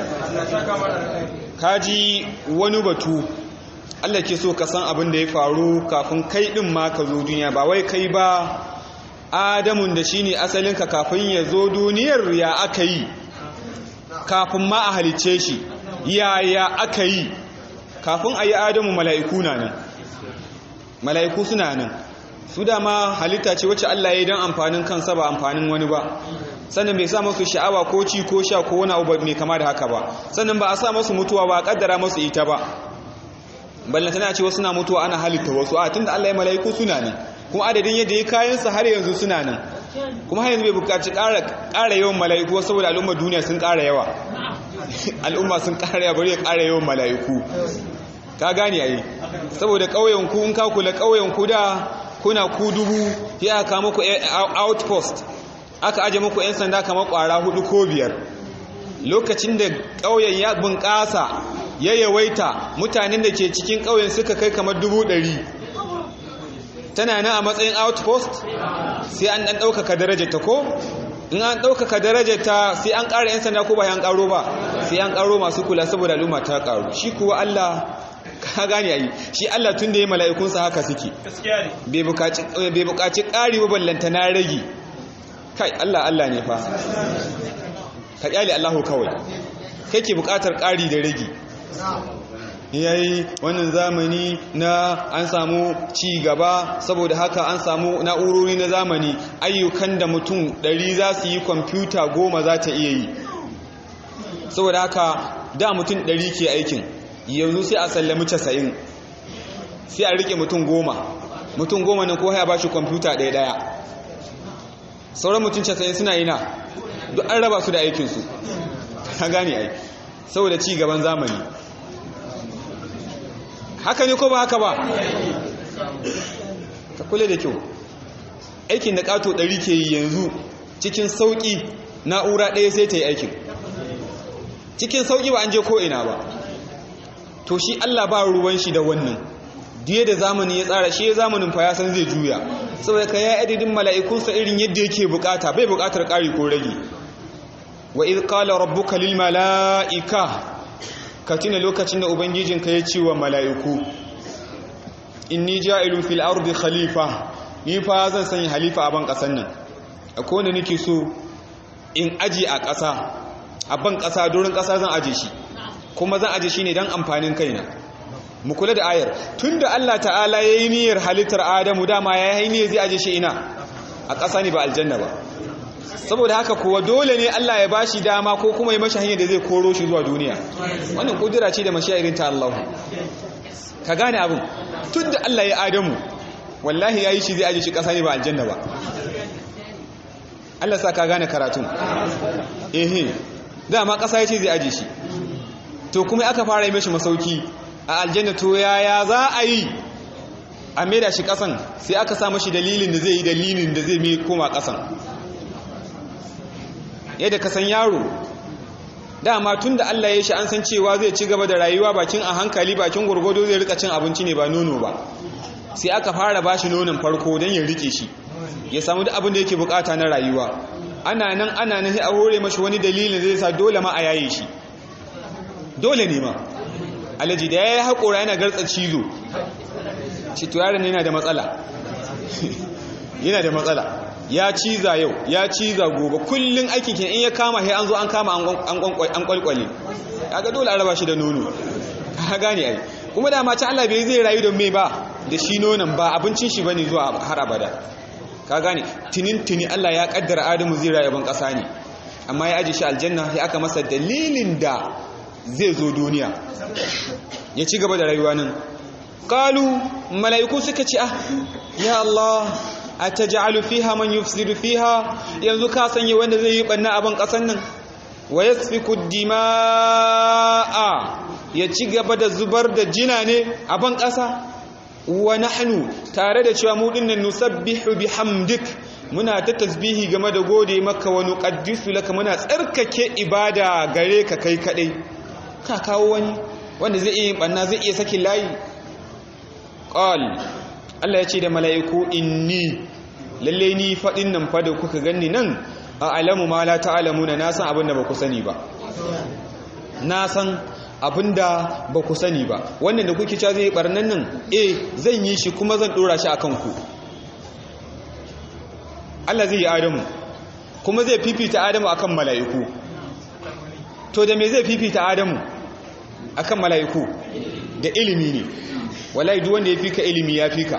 Speaker 1: kaji wani batu Allah ke so ka san abin da ya faru kafin kai din ma ka zo duniya, ba wai kai ba Adamun da shine asalin ka kafin ya zo duniyar ya aka yi, kafin ma a halice shi ya aka yi. Kafin a yi Adamu mala'iku na nan, mala'iku suna nan, su dama halitta ce wacce Allah ya yi don amfanin kansa ba amfanin wani ba. Sannan bai sa masu sha'awa ko ci ko sha ko wani abu mai kama da haka ba. Sannan ba a sa masu mutuwa ba a kaddara masu ita ba. Ballantana ce wasu na mutuwa ana halitta wasu, a tunda Allah ya mala'iku suna nan, kuma adadin yadda ya kayansa har yanzu suna nan, kuma har yanzu bai bukaci ƙara yawan mala'iku saboda al'ummar duniya sun ƙara yawa. Al'umma sun ƙara yawa, bari ya ƙara yawan mala'iku. Ka gane yayi, saboda ƙauyenku in ka kula ƙauyenku da kuna ku 1000 ya aka muku outpost, aka aje muku 'yan sanda kamar ƙwara 4 ko 5. Lokacin da ƙauyen ya bunƙasa ya yawaita, mutanen da ke cikin ƙauyen suka kai kamar 100,000, tana nan a matsayin outpost, sai an ɗan ɗaukaka darajarta ko? In an ɗaukaka darajarta sai an ƙara 'yan sanda ko ba an ƙaro ba, sai an ƙaro masu kula saboda al'umma ta ƙaru. Shi kuwa Allah, ka gane ayi, shi Allah tun da ya mala'ikunsa haka suke, bai buƙaci ƙari ba ballanta na rage. Kai Allah ne fa, ka ƙyale Allahu kawai, kai ke buƙatar ƙari da rage. Yayi wannan zamani na an samu ci gaba, saboda haka an samu na'urori na zamani, ayyukan da mutum 100 za su yi kwamfuta 10 za ta iya yi. Saboda haka da mutum 100 ke aikin, yanzu sai a sallami 90, sai a rike mutum 10 nan ko haya ba shi kwamfuta ɗaya. Sauran mutum 90 suna ina, duk an raba su da aikinsu. Ka gane ai, saboda ci gaban zamani. Haka ne ko ba haka ba? Ka kula da kyau, aikin da ƙato 100 ke yi yanzu cikin sauƙi, na'ura ɗaya sai ta yi aikin cikin sauƙi, ba an je ko'ina ba. to shi Allah ba ruwan shi da wannan diye da zamani ya tsara shi zamanin fa ya san zai juya saboda ka ya adadin mala'ikunsa irin yadda yake bukata bai bukatar ƙari ko rage wa idh qala rabbuka lil mala'ika ka tuna lokacin da ubangijinka ya ce wa mala'iku inni ja'ilun fil ardi khalifa ni fa zan sanya halifa a ban kasan nan akwai wanda nake so in aji a ƙasa a ban ƙasa dorin ƙasa zan aje shi kuma zan aje shi ne don amfanin kaina mu kula da ayar tunda Allah ta'ala ya yi niyyar halittar Adamu dama ya yi niyyar zai aje shi ina a ƙasa ne ba aljanna ba saboda haka kuwa dole ne Allah ya bashi dama ko kuma ya mashi hanyar da zai koro shi zuwa duniya wannan kudura ce da mashi'irin ta Allah ka gane abin tunda Allah ya Adamu wallahi ya yi shi zai aje shi ƙasa ne ba aljanna ba Allah sa ka gane karatun dama ƙasa ya ce zai aje shi to kuma aka fara yi mashi masauki a aljanna to yaya za a yi a maida shi ƙasan sai aka sa mashi dalilin da zai mai koma ƙasan yadda ka san yaro dama tun da Allah ya shi an san cewa zai ci gaba da rayuwa bakin a hankali bakin gurgudu zai rika cin abinci ne ba nono ba sai aka fara ba shi nonon farko don ya rike shi ya samu da abin da yake bukata na rayuwa ana nan sai a hore mashi wani dalilin zai sa dole ma a yaye shi dole ne ma alaji da ya yi haƙora yana gartsa cizo shi to yaron yana da matsala yana da matsala ya ciza yau ya ciza gobe kullun aikin ke in ya kama sai an zo an kama an kwalkwale kaga dole a raba shi da nono ka gane ai kuma da mace Allah bai zai rayu da me ba da shi nonon ba abincin shi bane zuwa har abada ka gane tini Allah ya kaddara Adamu zai rayu ban kasa ne amma ya aje shi aljanna sai aka masa dalilin da zai zo duniya ya ci gaba da rayuwa nan qalu malaiku suka ce ya Allah ataj'alu fiha man yufsidu fiha yanzu ka sanye wanda zai yi banna a ban kasan nan wa yasfiku dimaa ya ci gaba da zubar da jina ne a ban kasa wa nahnu tare da cewa mu dinnan nusabbihu bihamdik muna ta tasbihi game da gode maka wa nuqaddisu laka muna tsarkake ibada gare ka kai kadai ka kawo wani wanda zai iya banna zai iya sakin layi qal Allah ya ce da mala'iku inni lalle ni fadin nan fa da kuka ganni nan a alamu ma la ta'lamuna na san abinda ba ku sani ba na san abinda ba ku sani ba wannan da kuke cewa zai barnan nan zan yi shi kuma zan dora shi akan ku Allah zai yi Adamu kuma zai fifita Adamu akan mala'iku to da me zai fifita Adamu akan mala'iku da ilimi ne wallahi duk wanda ya fika ilimi ya fika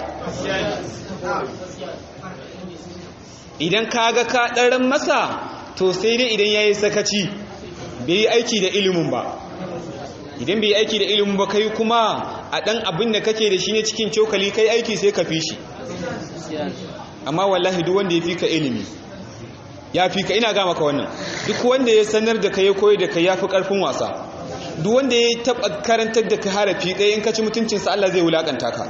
Speaker 1: idan kaga ka daren masa to sai dai idan yayi sakaci bai yi aiki da ilimin ba idan bai yi aiki da ilimin ba kai kuma a dan abin da kake da shi ne cikin cokali kai aiki sai ka fi shi amma wallahi duk wanda ya fika ilimi ya fika ina ga maka wannan duk wanda ya sanar da kai ya koyi da kai yafi karfin wasa duk wanda ya taba karantar da ka harafi ɗaya in ka ci mutuncinsa Allah zai wulakanta ka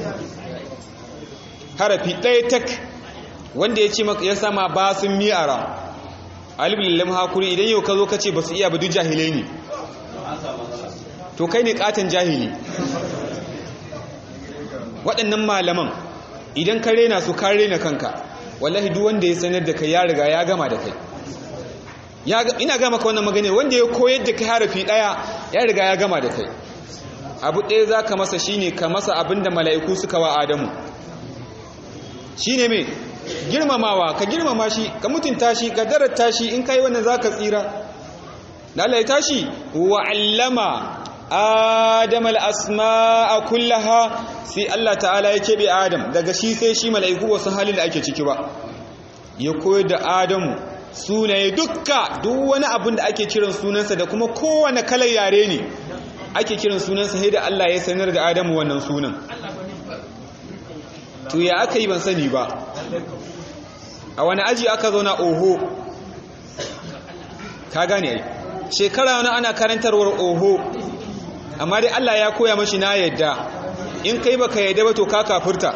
Speaker 1: harafi ɗaya tak wanda ya ce maka ya sama ba sun miyara alif lam hakuri idan yau ka zo ka ce ba su iya ba duk jahilai ne to kai ne katon jahili waɗannan malaman idan ka rena su ka rena kanka wallahi duk wanda ya sanar da kai ya riga ya gama da kai ina gama ka wannan magana wanda ya koyar da kai harafi daya ya riga ya gama da kai abu ɗaya za ka masa shine ka masa abinda mala'iku suka wa Adamu shine me girmamawa ka girmama shi ka mutunta shi ka darata shi in kai wannan zaka tsira da Allah ya tashi wa 'allama Adam al-asma'a kullaha sai Allah ta'ala ya kebe Adam daga shi sai shi mala'iku wasu halin da ake ciki ba ya koyar da Adamu sunaye duk wani abin da ake kiran sunansa da kuma kowane kalar yare ne ake kiran sunansa sai da Allah ya sanar da Adamu wannan sunan to ya aka yi ban sani ba a wani aji aka zo na oho ka gane ai shekara wani ana karantarwar oho amma dai Allah ya koya mashi na yadda in kai baka yadda ba to ka kafurta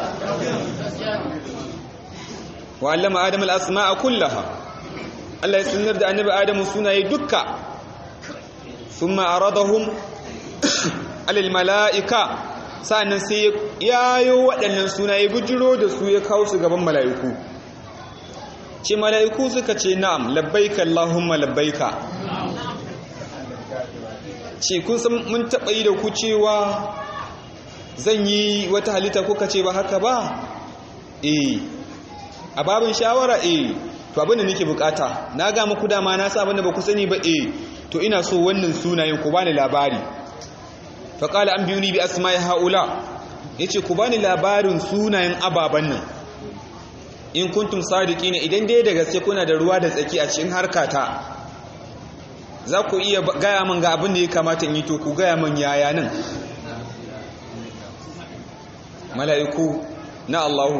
Speaker 1: wa allama adam al-asma'a kullaha Allah ya sanar da annabi Adamu sunaye dukka thumma aradahum alal mala'ika sa'annan sai yayo waɗannan suna ya bujiro da su ya kawo su gaban mala'iku ce mala'iku suka ce na'am labbaika Allahumma labbaika ce kun san mun taɓa yi da ku cewa zan yi wata halitta kuka ce ba haka ba a babin shawara to abin da nake bukata na ga muku dama na sa abin da ba ku sani ba to ina so wannan sunayen ku bani labari fa qala anbiyuni bi asma'i haula yace ku bani labarin sunayen ababan nan in kuntum sadiqina idan dai da gaske kuna da ruwa da tsaki a cikin harkata za ku iya gaya min ga abin da ya kamata in yi to ku gaya min yaya nan mala'iku na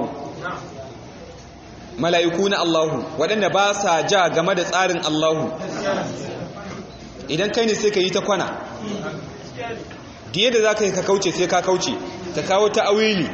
Speaker 1: Allahu waɗanda ba sa ja game da tsarin Allahu idan kai ne sai ka yi ta kwana diye da za ka yi ka kauce sai ka kauce ka kawo ta'awili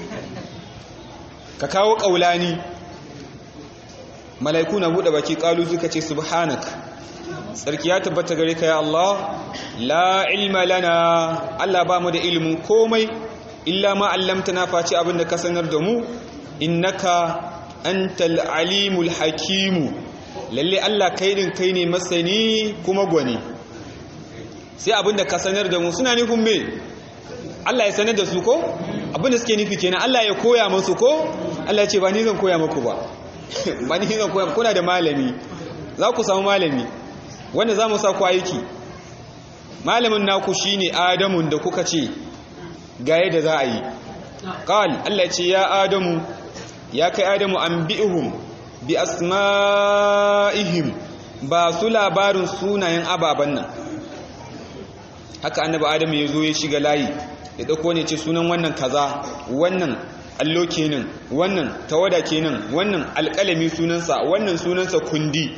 Speaker 1: ka kawo ƙaulani mala'iku na buɗe baki ƙalu suka ce subhanak sarki ya tabbata gare ka ya Allah la ilma lana Allah ba mu da ilimin komai illa ma allamtana face abinda ka sanar da mu innaka antal alimul hakimu lalle Allah kai ne masani kuma gwani sai abinda ka sanar da mu suna nufin me Allah ya sanar da su ko abinda suke nufi kenan Allah ya koya musu ko Allah ya ce ba ni zan koya muku ba ba ni zan koya kuna da malami za ku samu malami wanda za mu sa ku aiki malamin naku shine Adamun da kuka ce ga yadda za a yi qal Allah ya ce ya Adamu ya kai Adamu anbi'uhum bi asma'ihim ba su labarin sunayen ababan nan haka annabi Adamu ya zo ya shiga layi ya dauko ne ce sunan wannan kaza wannan allo kenan wannan tawada kenan wannan alƙalami sunansa wannan sunansa kundi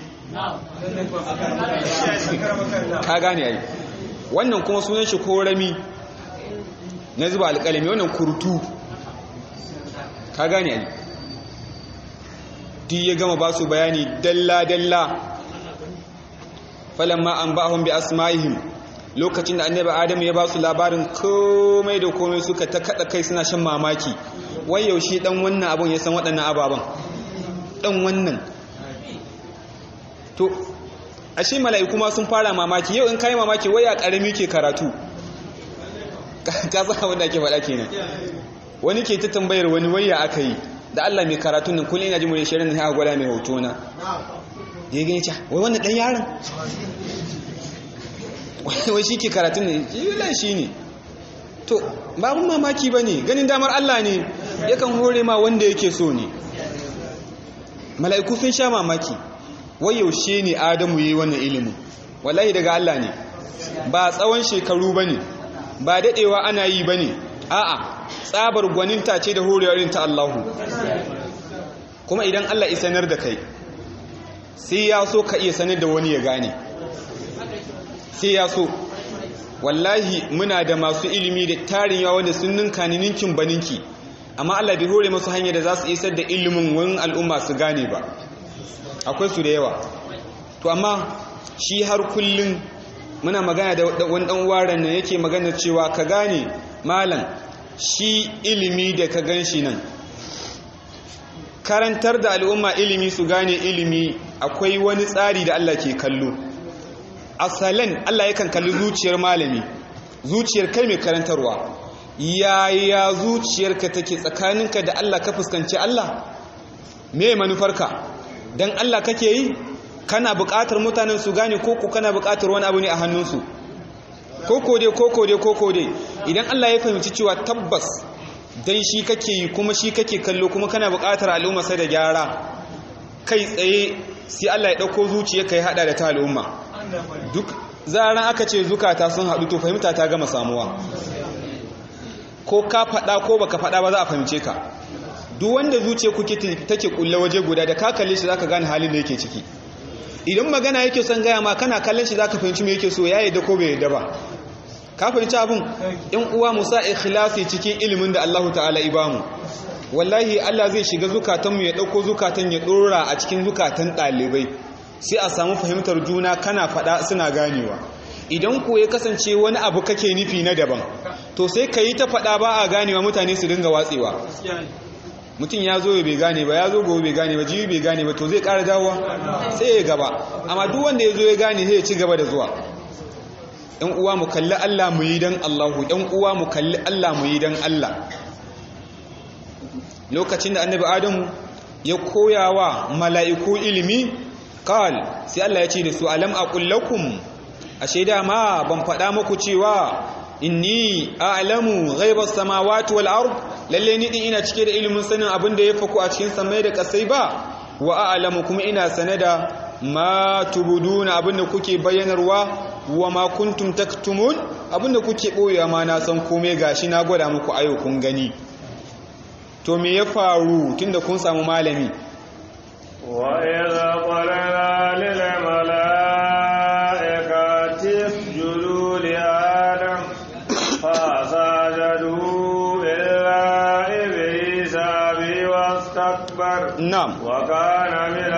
Speaker 1: ka gane ai wannan kuma sunan shi korami na zuba alƙalami wannan kurtu ka gane ai duk ya gama ba su bayani dalla-dalla falamma an ba'ahum bi asma'ihim lokacin da annabi Adam ya ba su labarin komai da komai suka ta kada kai suna shan mamaki wai yaushe dan wannan abun ya san waɗannan ababan dan wannan to ashe mala'iku ma sun fara mamaki yau in kai mamaki wai ya karami ke karatu ka saka wanda ke faɗa kenan wani ke ta tambayar wani waya aka yi da Allah mai karatun nan kullum ina ji mure shirin da ya gwada mai hoto na da ya gani wai wannan dan yaron wai shi ke karatun ne shi ne to babu mamaki ba ne ganin damar Allah ne yakan hore ma wanda yake so ne mala'iku sun sha mamaki wai yaushe ne Adamu yayi wannan ilimin wallahi daga Allah ne ba tsawon shekaru bane ba dadewa ana yi bane a'a tsabar gwaninta ce da horewarin ta Allahu kuma idan Allah ya sanar da kai sai ya so ka iya sanar da wani ya gane sai ya so wallahi muna da masu ilimi da tarin yawa wanda sun ninka ni ninkin baninki amma Allah bai hore masu hanyar da za su isar da ilimin wani al'umma su gane ba akwai su da yawa to amma shi har kullun muna magana da wani dan waran nan yake magana cewa ka gane malam shi ilimi da ka ganshi nan karantar da al'umma ilimi su gane ilimi akwai wani tsari da Allah ke kallo asalan Allah yakan kalli zuciyar malami zuciyar kai mai karantarwa yaya zuciyarka take tsakaninka da Allah ka fuskanci Allah me manufarka dan Allah kake yi kana buƙatar mutanen su gane ko kana buƙatar wani abu ne a hannunsu koko dai idan Allah ya fahimci cewa tabbas dan shi kake yi kuma shi kake kallo kuma kana buƙatar al'umma sai da gyara kai tsaye sai Allah ya dauko zuciyarka ya hada da ta al'umma duk zaran aka ce zukata sun haɗu to fahimta ta gama samuwa ko ka faɗa ko baka faɗa ba za a fahimce ka duk wanda zuciya kuke take kulle waje guda da ka kalle shi zaka gane halin da yake ciki idan magana yake son gaya ma kana kallon shi zaka fahimci me yake so ya yadda ko bai yadda ba ka fahimci abun in uwa musa ikhlasi cikin ilimin da Allah ta'ala ibamu wallahi Allah zai shiga zukatanmu ya dauko zukatan ya dora a cikin zukatan ɗalibai sai a samu fahimtar juna kana faɗa suna ganewa idan ko ya kasance wani abu kake nufi na daban to sai ka yi ta faɗa ba a ganewa mutane su dinga watsewa. Mutum ya zo bai gane ba, ya zo gobe bai gane ba, jibi bai gane ba, to zai ƙara dawowa sai ya gaba. Amma duk wanda ya zo ya gane sai ya ci gaba da zuwa. ‘Yan uwa mu kalli Allah mu yi don Allahu, ‘yan uwa mu kalli Allah mu yi don Allah. Lokacin da annabi Adamu ya koya wa mala'iku ilimi, kal sai Allah ya ce da su, alam aqul lakum, ashe dama ban faɗa muku cewa inni a'lamu ghaibas samawati wal ard, lalle ni din ina cike da ilimin sanin abin da ya faku a cikin samai da kasai ba, wa a'lamu kuma ina sanada ma tubuduna abin da kuke bayyanarwa, wa ma kuntum taktumun abin da kuke boyewa ma na san komai, gashi na gwada muku ayo kun gani. To me ya faru tunda kun samu malami?
Speaker 2: wa idza qala lil malaikati isjudu li adam fasajadu illa iblisa bi wastakbar
Speaker 1: Na'am.
Speaker 2: wa kana min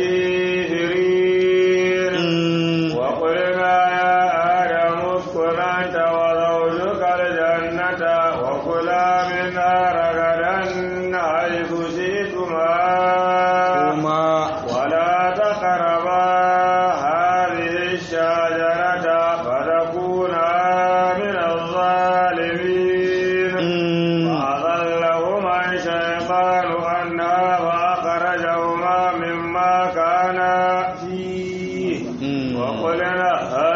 Speaker 2: al-kafirin wa qulna ya adam uskun anta wa zawjuka al-jannata wa kula minha ragadan haythu shi'tuma ولا تقربا هذه الشجرة فتكونا من الظالمين فأضلهما الشيطان عنها فأخرجهما مما كانا فيه وقلنا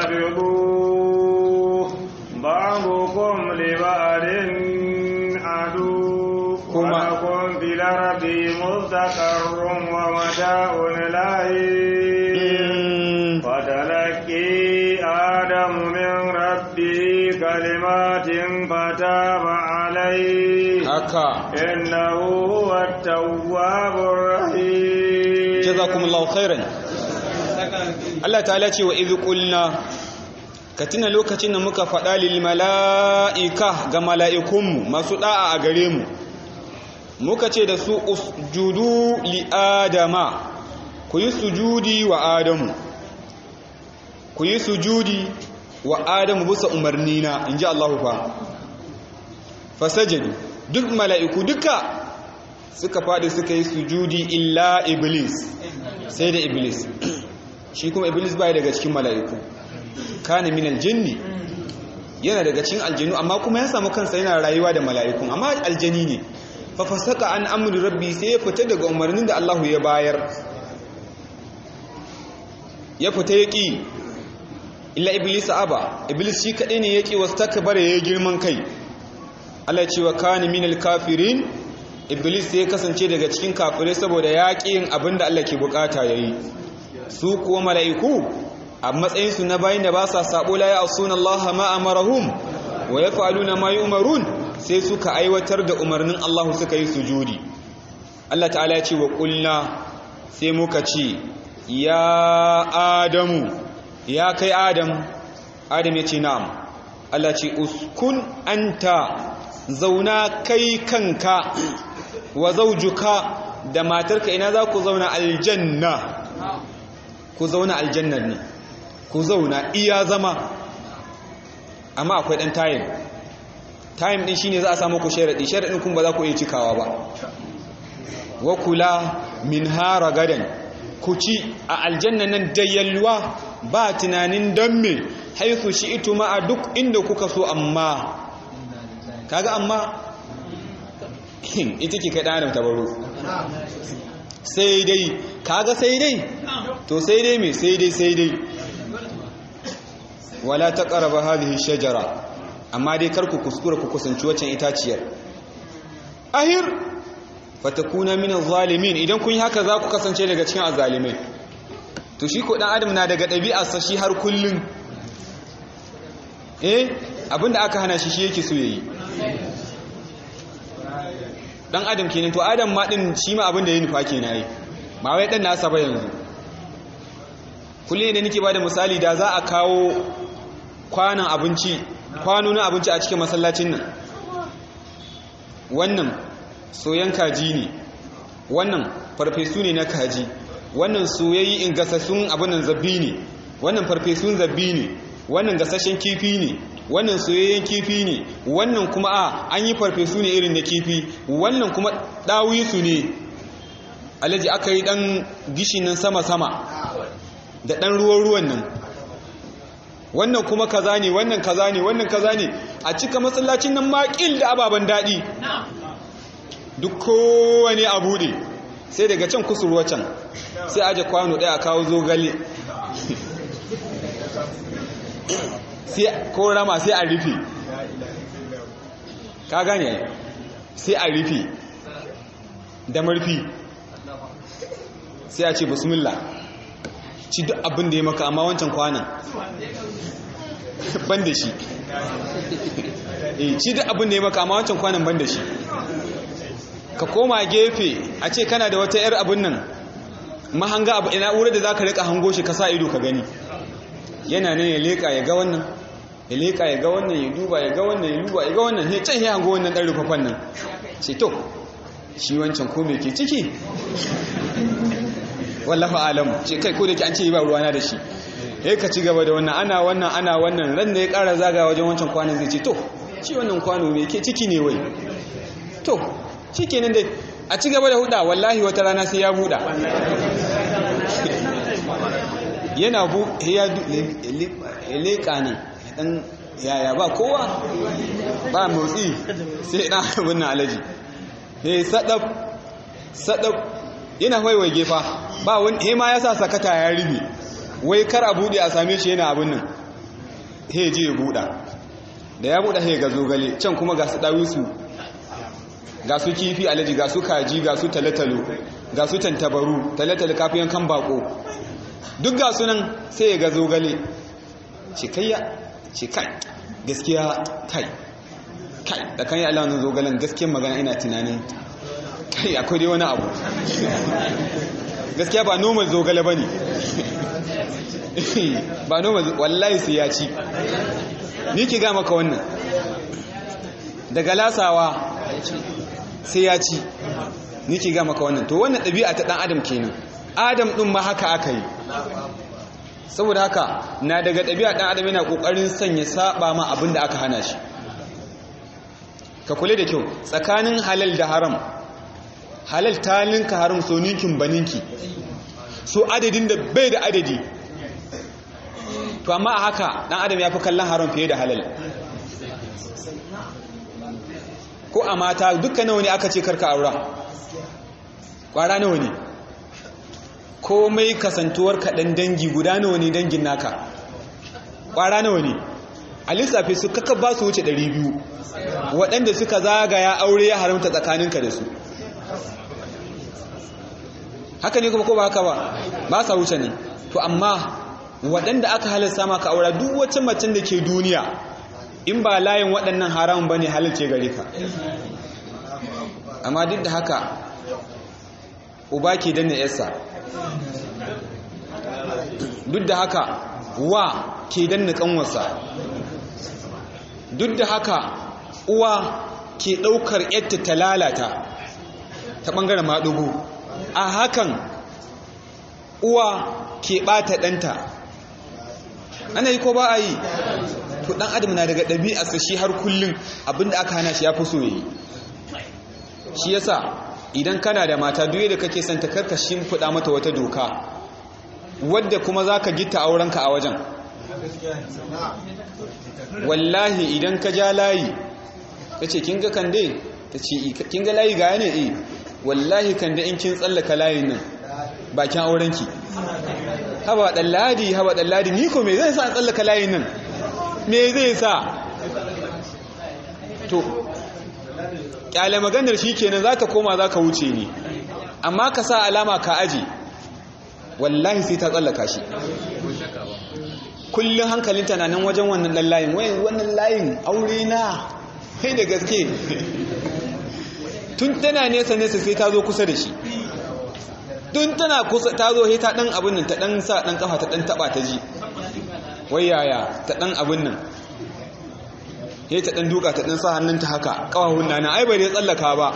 Speaker 2: اهبطوا بعضكم لبعض عدو ولكم في الأرض مستقر ومتاع إلى فتلقي آدم من ربه كلمات فتاب عليه إنه هو التواب الرحيم.
Speaker 1: جزاكم الله خيرا. Allah ta'ala ce wa idh qulna, ka tuna lokacin da muka faɗa lil mala'ika ga mala'ikunmu masu da'a a gare mu, muka ce da su usjudu li adama, ku yi sujudi wa adamu, ku yi sujudi wa adamu bisa umarnina, in ji Allah fa. Fasajadu, duk mala'iku duka suka faɗi suka yi sujudi illa iblis, sai da iblis. Shi kuma iblis bai daga cikin mala'iku, kana min aljinni, yana daga cikin aljinu, amma kuma ya samu kansa yana rayuwa da mala'ikun, amma aljani ne. Fafasaka an amri rabbi, sai ya fita daga umarnin da Allah ya bayar, ya fita ya ƙi. Illa iblis aba, iblis shi kaɗai ne ya ƙi, wasu takabara ya yi girman kai. Allah ce wa kana minal kafirin, iblis sai ya kasance daga cikin kafirai saboda ya ƙi yin abin da Allah ke bukata ya yi. Su kuwa mala'iku a matsayinsu na bayin da ba sa sabo, la ya asuna Allah ma amarahum wa yaf'aluna ma yu'marun, sai suka aiwatar da umarnin Allah suka yi sujudi. Allah ta'ala ya ce wa qulna, sai muka ce ya adamu, ya kai adam. Adam ya ce na'am. Allah ce uskun anta, zauna kai kanka, wa zawjuka da matarka, ina za ku zauna? Aljanna. Ku zauna aljannar ne, ku zauna iya zama, amma akwai ɗan time ɗin shine za a samu ku sharaɗin kun ba za ku iya cikawa ba. Wa kula min hara gadan, ku ci a aljannan nan da yalwa, ba tunanin don me, haithu shi ito ma a duk inda kuka so. Amma kaga amma ita ke kaɗa adam tabaro, sai dai kaga sai dai, to sai dai me, sai dai wala taqrabu hadhihi shajara, amma dai kar ku kuskura ku kusanci waccan itaciyar. Ahir fatakuna min az-zalimin, idan kun yi haka za ku kasance daga cikin azzalimai. To shi ko dan adam na daga ɗabi'arsa shi har kullun abinda aka hana shi yake so yayi. Dan adam kenan, to adam ma din shi ma abinda yayi nufa kenan yayi, ba wai dan nasa ba yanzu. Kullum da nake bada misali, da za a kawo kwano na abinci a cikin masallacin nan, wannan soyan kaji ne, wannan farfesu ne na kaji, wannan soyayi in gasassun abinan zabbi ne, wannan farfesun zabbi ne, wannan gasashen kifi ne, wannan soyayyen kifi ne, wannan kuma an yi farfesu ne irin na kifi, wannan kuma ɗawisu ne alaji aka yi ɗan gishi nan sama-sama da ɗan ruwan nan, wannan kuma kaza ne, wannan kaza ne, wannan kaza ne, a cika masallacin nan makil da ababen daɗi, duk kowane a buɗe, sai daga can kusurwa can sai aje kwano ɗaya a kawo zogale ko rama sai a rufe, ka gane, sai a rufe da murfi sai a ce bismillah ci duk abin da ya maka, amma wancan kwanan ban da shi, ci duk abin da ya maka, amma wancan kwanan ban da shi. Ka koma gefe a ce kana da wata 'yar abin nan mahanga abu ina wurin da za ka rika hango shi ka sa ido ka gani, yana nan ya leƙa ya ga wannan, ya leƙa ya ga wannan, ya duba ya ga wannan, ya duba ya ga wannan, sai can ya hango wannan ɗan rufafan nan, ce to shi wancan ko me ke ciki wallahi alamu, ce kai ko da ke an ce ba ruwana da shi, ka ci gaba da wannan ana wannan ran da ya ƙara zaga wajen wancan kwanan zai ce to shi wannan kwano me ke ciki ne wai, to shi kenan dai a ci gaba da huda, wallahi wata rana sai ya buɗa yana ya leƙa nan ɗan yaya ba kowa ba motsi sai ɗan abin na alaji saɗaf yana waiwai gefa ba wani ma ya sa sakata ya ribe wai kar a buɗe a same shi yana abin nan je ya buɗa, da ya buɗa ga zogale can kuma ga su ɗawisu, ga su kifi alaji, ga su kaji, ga su talatalo, ga su tantabaru, talatalo kafin yankan bako, duk ga su nan sai ya ga zogale, ce kai gaskiya kai da kan yi Allah wannan zogalen gaskiyar magana ina tunanin kai akwai dai wani abu gaskiya ba normal zogale ba ne ba normal, wallahi sai ya ci, ni ki ga maka wannan daga lasawa sai ya ci, ni ki ga maka wannan. To wannan ɗabi'a ta ɗan adam kenan, adam ɗin ma haka aka yi, saboda haka na daga ɗabi'a ɗan adam yana ƙoƙarin sanya saba ma abin da aka hana shi. Ka kula da kyau tsakanin halal da haram, halal ta ninka haram so ninkin baninki, so adadin da bai da adadi, to amma a haka ɗan adam ya fi kallon haram fiye da halal. Ko a mata dukkan nawa ne aka ce karka aura, kwara nawa ne, komai kasantuwar kaɗan dangi guda nawa ne dangin naka, kwara nawa ne, a lissafi su kaka ba su wuce 200 waɗanda suka zagaya aure ya haramta tsakaninka da su, haka ne kuma ko ba haka ba sa wuce ne. To amma waɗanda aka halasta maka aura duk wacce macen da ke duniya in ba layin waɗannan haramun ba ne halalce gare ka, amma duk da haka uba ke danna yarsa, duk da haka wa ke danna ƙanwarsa, duk da haka uwa ke ɗaukar yarta ta lalata ta ɓangaren maɗugu, a hakan uwa ke ɓata ɗanta, ana yi ko ba a yi. To ɗan adam na daga ɗabi'arsa shi har kullum abinda aka hana shi ya fi so yi. Shi yasa idan kana da mata duk da kake son ta karka shimfiɗa mata wata doka wadda kuma za ka gita aurenka a wajen, wallahi idan ka ja layi ka ce kin ga kande, ta ce kin ga layi ga ne wallahi kande in kin tsallaka layin nan bakin aurenki, haba ɗan ladi ni ko me zai sa tsallaka layin nan, me zai sa? To kyale maganar shi kenan, za ka koma za ka wuce ne, amma ka sa alama ka aji, wallahi sai ta tsallaka shi. Kullum hankalinta na nan wajen wannan ɗan layin, wannan layin aure na kai da gaske, tun tana nesa sai ta zo kusa da shi, tun tana kusa ta zo ta ɗan abin nan, ta ɗan sa ɗan ƙafa ta ɗan taɓa ta ji wai yaya, ta ɗan abin nan ya ta ɗan duka ta ɗan sa hannunta haka ƙawahun na ai bai dai tsallaka ba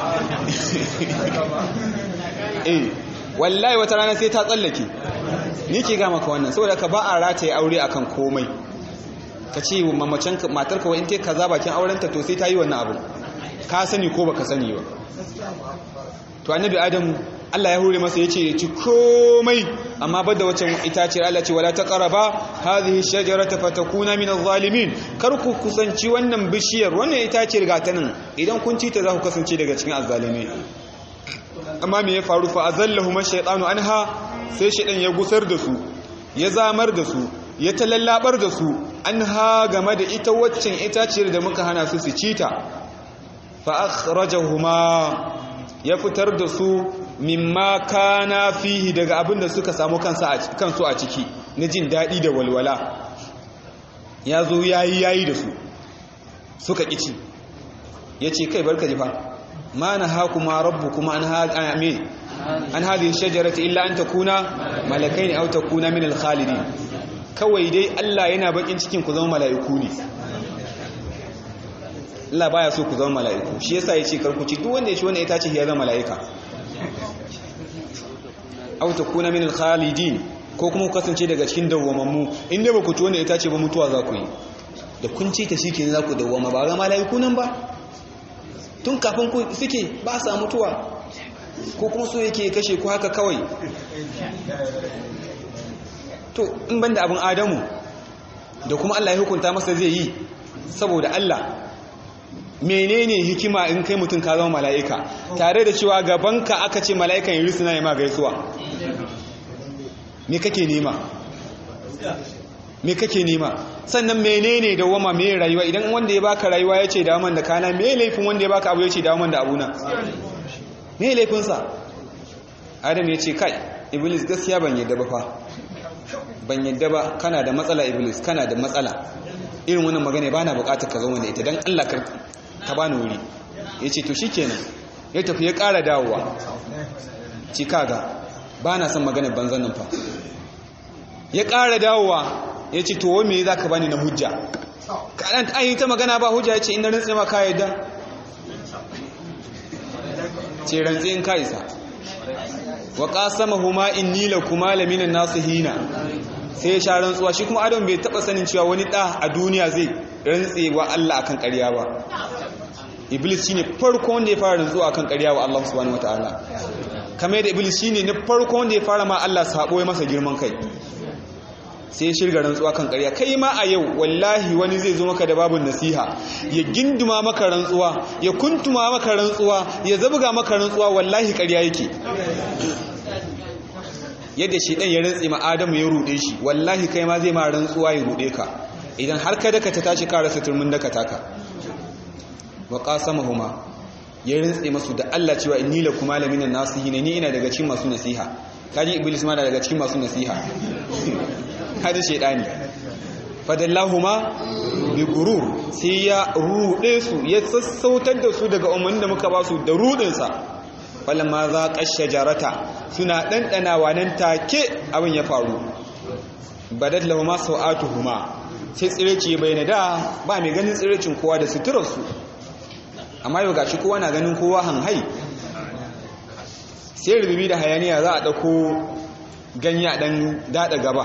Speaker 1: wallahi wata rana sai ta tsallake. Ni ke ga maka wannan saboda ka ba a rataye aure akan komai, ka ce mamacin matarka wa in ta kaza bakin aurenta to sai ta yi wannan abu ka sani ko baka sani ba. To annabi Adam Allah ya hore masa yace ya ci komai amma bada wacce itaciyar Allah ce wala taqraba hadhihi shajarata fatakuna min adh-dhalimin, kar ku kusanci wannan bishiyar, wannan itaciyar gata nan, idan kun ci ta za ku kasance daga cikin azzalimai. Amma me ya faru? fa azallahuma ash-shaytanu anha, sai shaytan ya gusar da su, ya zamar da su, ya talallabar da su anha game da ita waccan itaciyar da muka hana su ci ta. Fa akhrajahuma, ya fitar da su mimma kana fihi, daga abin da suka samu kansu a ciki na jin daɗi da walwala. Ya zo yayi da su suka ƙici, ya ce kai barka ji fa ma na haku ma rabbu kuma an hadhihi shajarati illa an takuna malakaini aw takuna min al-khalidin. Kawai dai Allah yana bakin cikin ku zama mala'iku ne, Allah baya so ku zama mala'iku, shi yasa yace kar ku ci, duk wanda ya ci wannan itace ya zama mala'ika. Aw takuna min al-khalidin, ko kuma ku kasance daga cikin dawwamammu. In dai ba ku ci wannan itace ba mutuwa za ku yi, da kun ci ta shikenan za ku dawwama, ba ga mala'iku nan ba tun kafin ku suke ba sa mutuwa, ko kuma so yake kashe ku haka kawai. To in banda abin Adamu da kuma Allah ya hukunta masa zai yi saboda Allah, menene hikima in kai mutum ka zama mala'ika tare da cewa gabanka aka ce mala'ikan yi risina ya ma gaisuwa? Me kake nema? Me kake nema? Sannan menene dawama, me rayuwa? Idan wanda ya baka rayuwa ya ce daman da kana, me laifin wanda ya baka abu ya ce daman da abuna? Me laifinsa? Adam ya ce kai Iblis gaskiya ban yadda ba fa, ban yadda ba, kana da matsala Iblis, kana da matsala. Irin wannan magana ba na bukatar ka zama da ita, don Allah ka bani wuri. Ya ce to shikenan, ya tafi ya ƙara dawowa, ci kaga ba na son maganar banzan nan fa. Ya ƙara dawowa ya ce to wai me za ka bani na hujja? Kaɗan ayi ta magana ba hujja. Ya ce ina rantse ma ka yadda? Ce rantse in ka isa. Wa qasamahuma inni lakuma laminan nasihina, sai ya sha rantsuwa. Shi kuma Adam bai taba sanin cewa wani da a duniya zai rantse wa Allah akan ƙarya ba. Iblis shine farko wanda ya fara rantsuwa akan ƙarya wa Allah subhanahu wataala, kamar yadda Iblis shine na farko wanda ya fara ma Allah sabo ya masa girman kai, sai ya shirga rantsuwa kan ƙarya. Kai ma a yau wallahi wani zai zo maka da babun nasiha, ya ginduma maka rantsuwa, ya kuntuma maka rantsuwa, ya zabga maka rantsuwa, wallahi ƙarya yake. Yadda shi ɗan ya rantsi ma Adamu ya ruɗe shi, wallahi kai ma zai ma rantsuwa ya ruɗe ka, idan har ka daka ta tashi ka rasa turmin daka taka. Wa qasamahuma, ya rantsi masu da Allah cewa inni lakuma laminan nasihin, ni ina daga cikin masu nasiha. Kaji Iblis ma daga cikin masu nasiha. Hada shaidani. Fadallahuma bi gurur, sai ya ruɗe su, ya sassautar da su daga umarnin da muka ba su da ruɗinsa. Falamma zaqa shajarata, suna ɗanɗanawa nan take abin ya faru. Badat lahuma sawatuhuma, sai tsireci bayyana, da ba mai ganin tsirecin kowa da suturarsu, amma yau gashi kowa na ganin kowa hanhai. Sai rububi da hayaniya za a ɗauko ganye a ɗan daɗa gaba.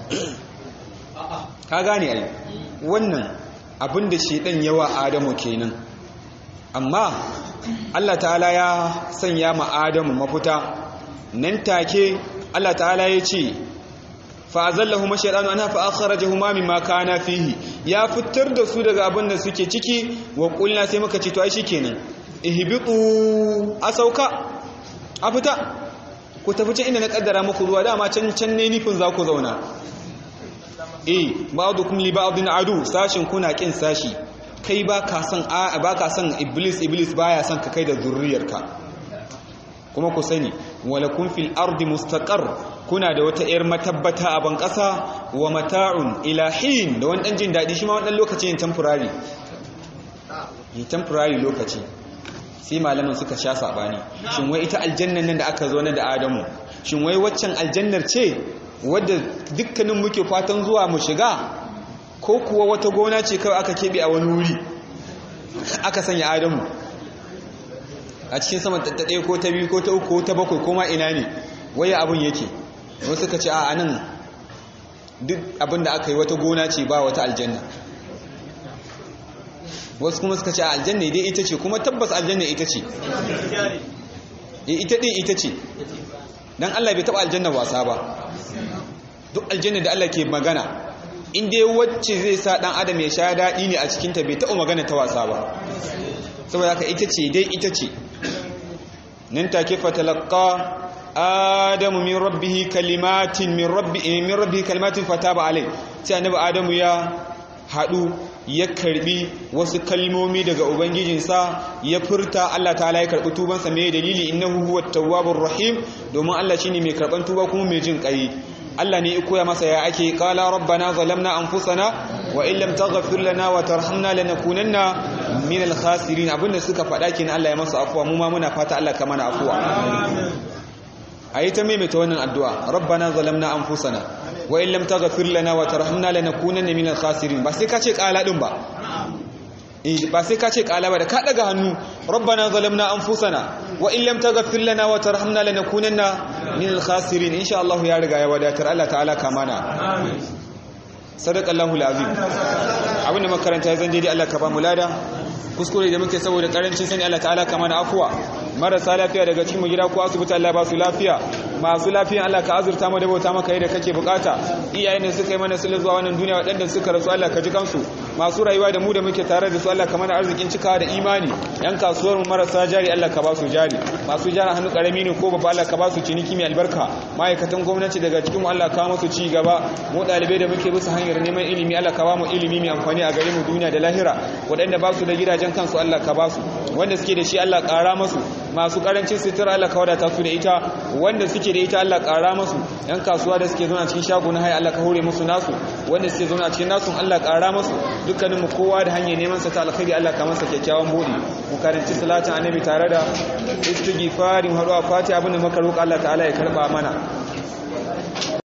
Speaker 1: Ka gane ai, wannan abin da shedan yawa Adamu kenan. Amma Allah ta'ala ya sanya ma Adamu mafuta. Nan take Allah ta'ala ya ce fa azallahuma shaytanu anha fa akhrajahuma mimma kana fihi, ya fitar da su daga abin da suke ciki. Wa qulna, sai muka ce to ai shikenan, ihbitu, asauka, a fita, ku tafi can inda na kaddara muku zuwa, dama can ne nufin za ku zauna. Ba'dukum li ba'din adu, sashin kuna kin sashi. Kai ba ka san Iblis baya son ka kai da zurriyarka. Kuma ku sani, walakum fil ardi mustaqar, kuna da wata yar matabbata a ban kasa, wa mata'un ila hin, da wani dan jin dadi, shi ma wannan lokaci ne temporary. Temporary lokaci. Sai malaman suka sha sabani, shin wai ita aljannan nan da aka zo na da Adamu, shin wai waccan aljannar ce wadda dukkanin muke fatan zuwa mu shiga, ko kuwa wata gona ce kawai aka kebe a wani wuri aka sanya Adamu a cikin saman ta ɗaya ko ta biyu ko ta uku ko ta bakwai ko ma ina ne waye abin yake? Wasu suka ce a nan duk abin da aka yi wata gona ce ba wata aljanna. wasu kuma suka ce aljanna dai ita ce, kuma tabbas aljanna ita ce, ita din ita ce, dan Allah bai taba aljanna wasa ba. Duk aljanna da Allah ke magana in dai wacce zai sa dan adam ya sha daɗi ne a cikin ta, bai taɓa magana ta wasa ba. Saboda haka ita ce dai ita ce. Nan take fatalaqa adamu min rabbihi kalimatin min rabbihi kalimatin fataba alai, sai annabi adamu ya hadu ya karbi wasu kalmomi daga ubangijinsa ya furta. Allah ta'ala ya karbi tubansa. Me dalili? innahu huwat tawwabur rahim, domin Allah shine mai karban tuba kuma mai jin kai. Allah ne ya koya masa ya ake. qala rabbana zalamna anfusana wa in lam taghfir lana wa tarhamna lanakunanna minal khasirin. abinda suka faɗa kenan, Allah ya masa afuwa, mu ma muna fata Allah ka mana afuwa. ayi ta maimaita wannan addu'a, rabbana zalamna anfusana wa in lam taghfir lana wa tarhamna lanakunanna minal khasirin. ba sai ka ce qala din ba, ba sai ka ce qala ba, da ka daga hannu rabbana zalamna anfusana wa in lam taghfir lana wa tarhamna lanakunanna minal khasirin. insha Allah ya riga ya wadatar. Allah ta'ala ka mana. amin. sadaqallahu alazim. abinda makaranta zan je dai Allah ka ba mu lada, kuskure da muke saboda karancin sani Allah ta'ala ka mana afuwa. marasa lafiya daga cikin mu gida ko asibiti Allah ba su lafiya, masu lafiya Allah ka azurta mu da bauta maka yadda kake bukata. iyayen da suka yi mana sulhu zuwa wannan duniya, waɗanda suka rasu Allah ka ji kansu, masu rayuwa da mu da muke tare da su Allah ka mana arzikin cikawa da imani. yan kasuwar mu marasa jari Allah ka ba su jari, masu jari hannu karami ne ko babba Allah ka ba su ciniki mai albarka. ma'aikatan gwamnati daga cikin mu Allah ka musu ci gaba. mu dalibai da muke bisa hanyar neman ilimi Allah ka ba mu ilimi mai amfani a gare mu duniya da lahira. waɗanda ba su da gidajen kansu Allah ka ba su, wanda suke da shi Allah ƙara masu, masu karancin sutura Allah ka wadata su da ita, wanda suke da ita Allah ƙara masu. yan kasuwa da suke zauna cikin shago na haya Allah ka hore musu nasu, wanda suke zauna cikin nasu Allah ƙara masu. dukkaninmu kowa da hanyar neman sa ta alkhairi Allah ka masa kyakkyawan buɗi. mu karanci salatin annabi tare da istighfarin haɗuwa fati abin da muka roƙa Allah ta'ala ya karɓa mana.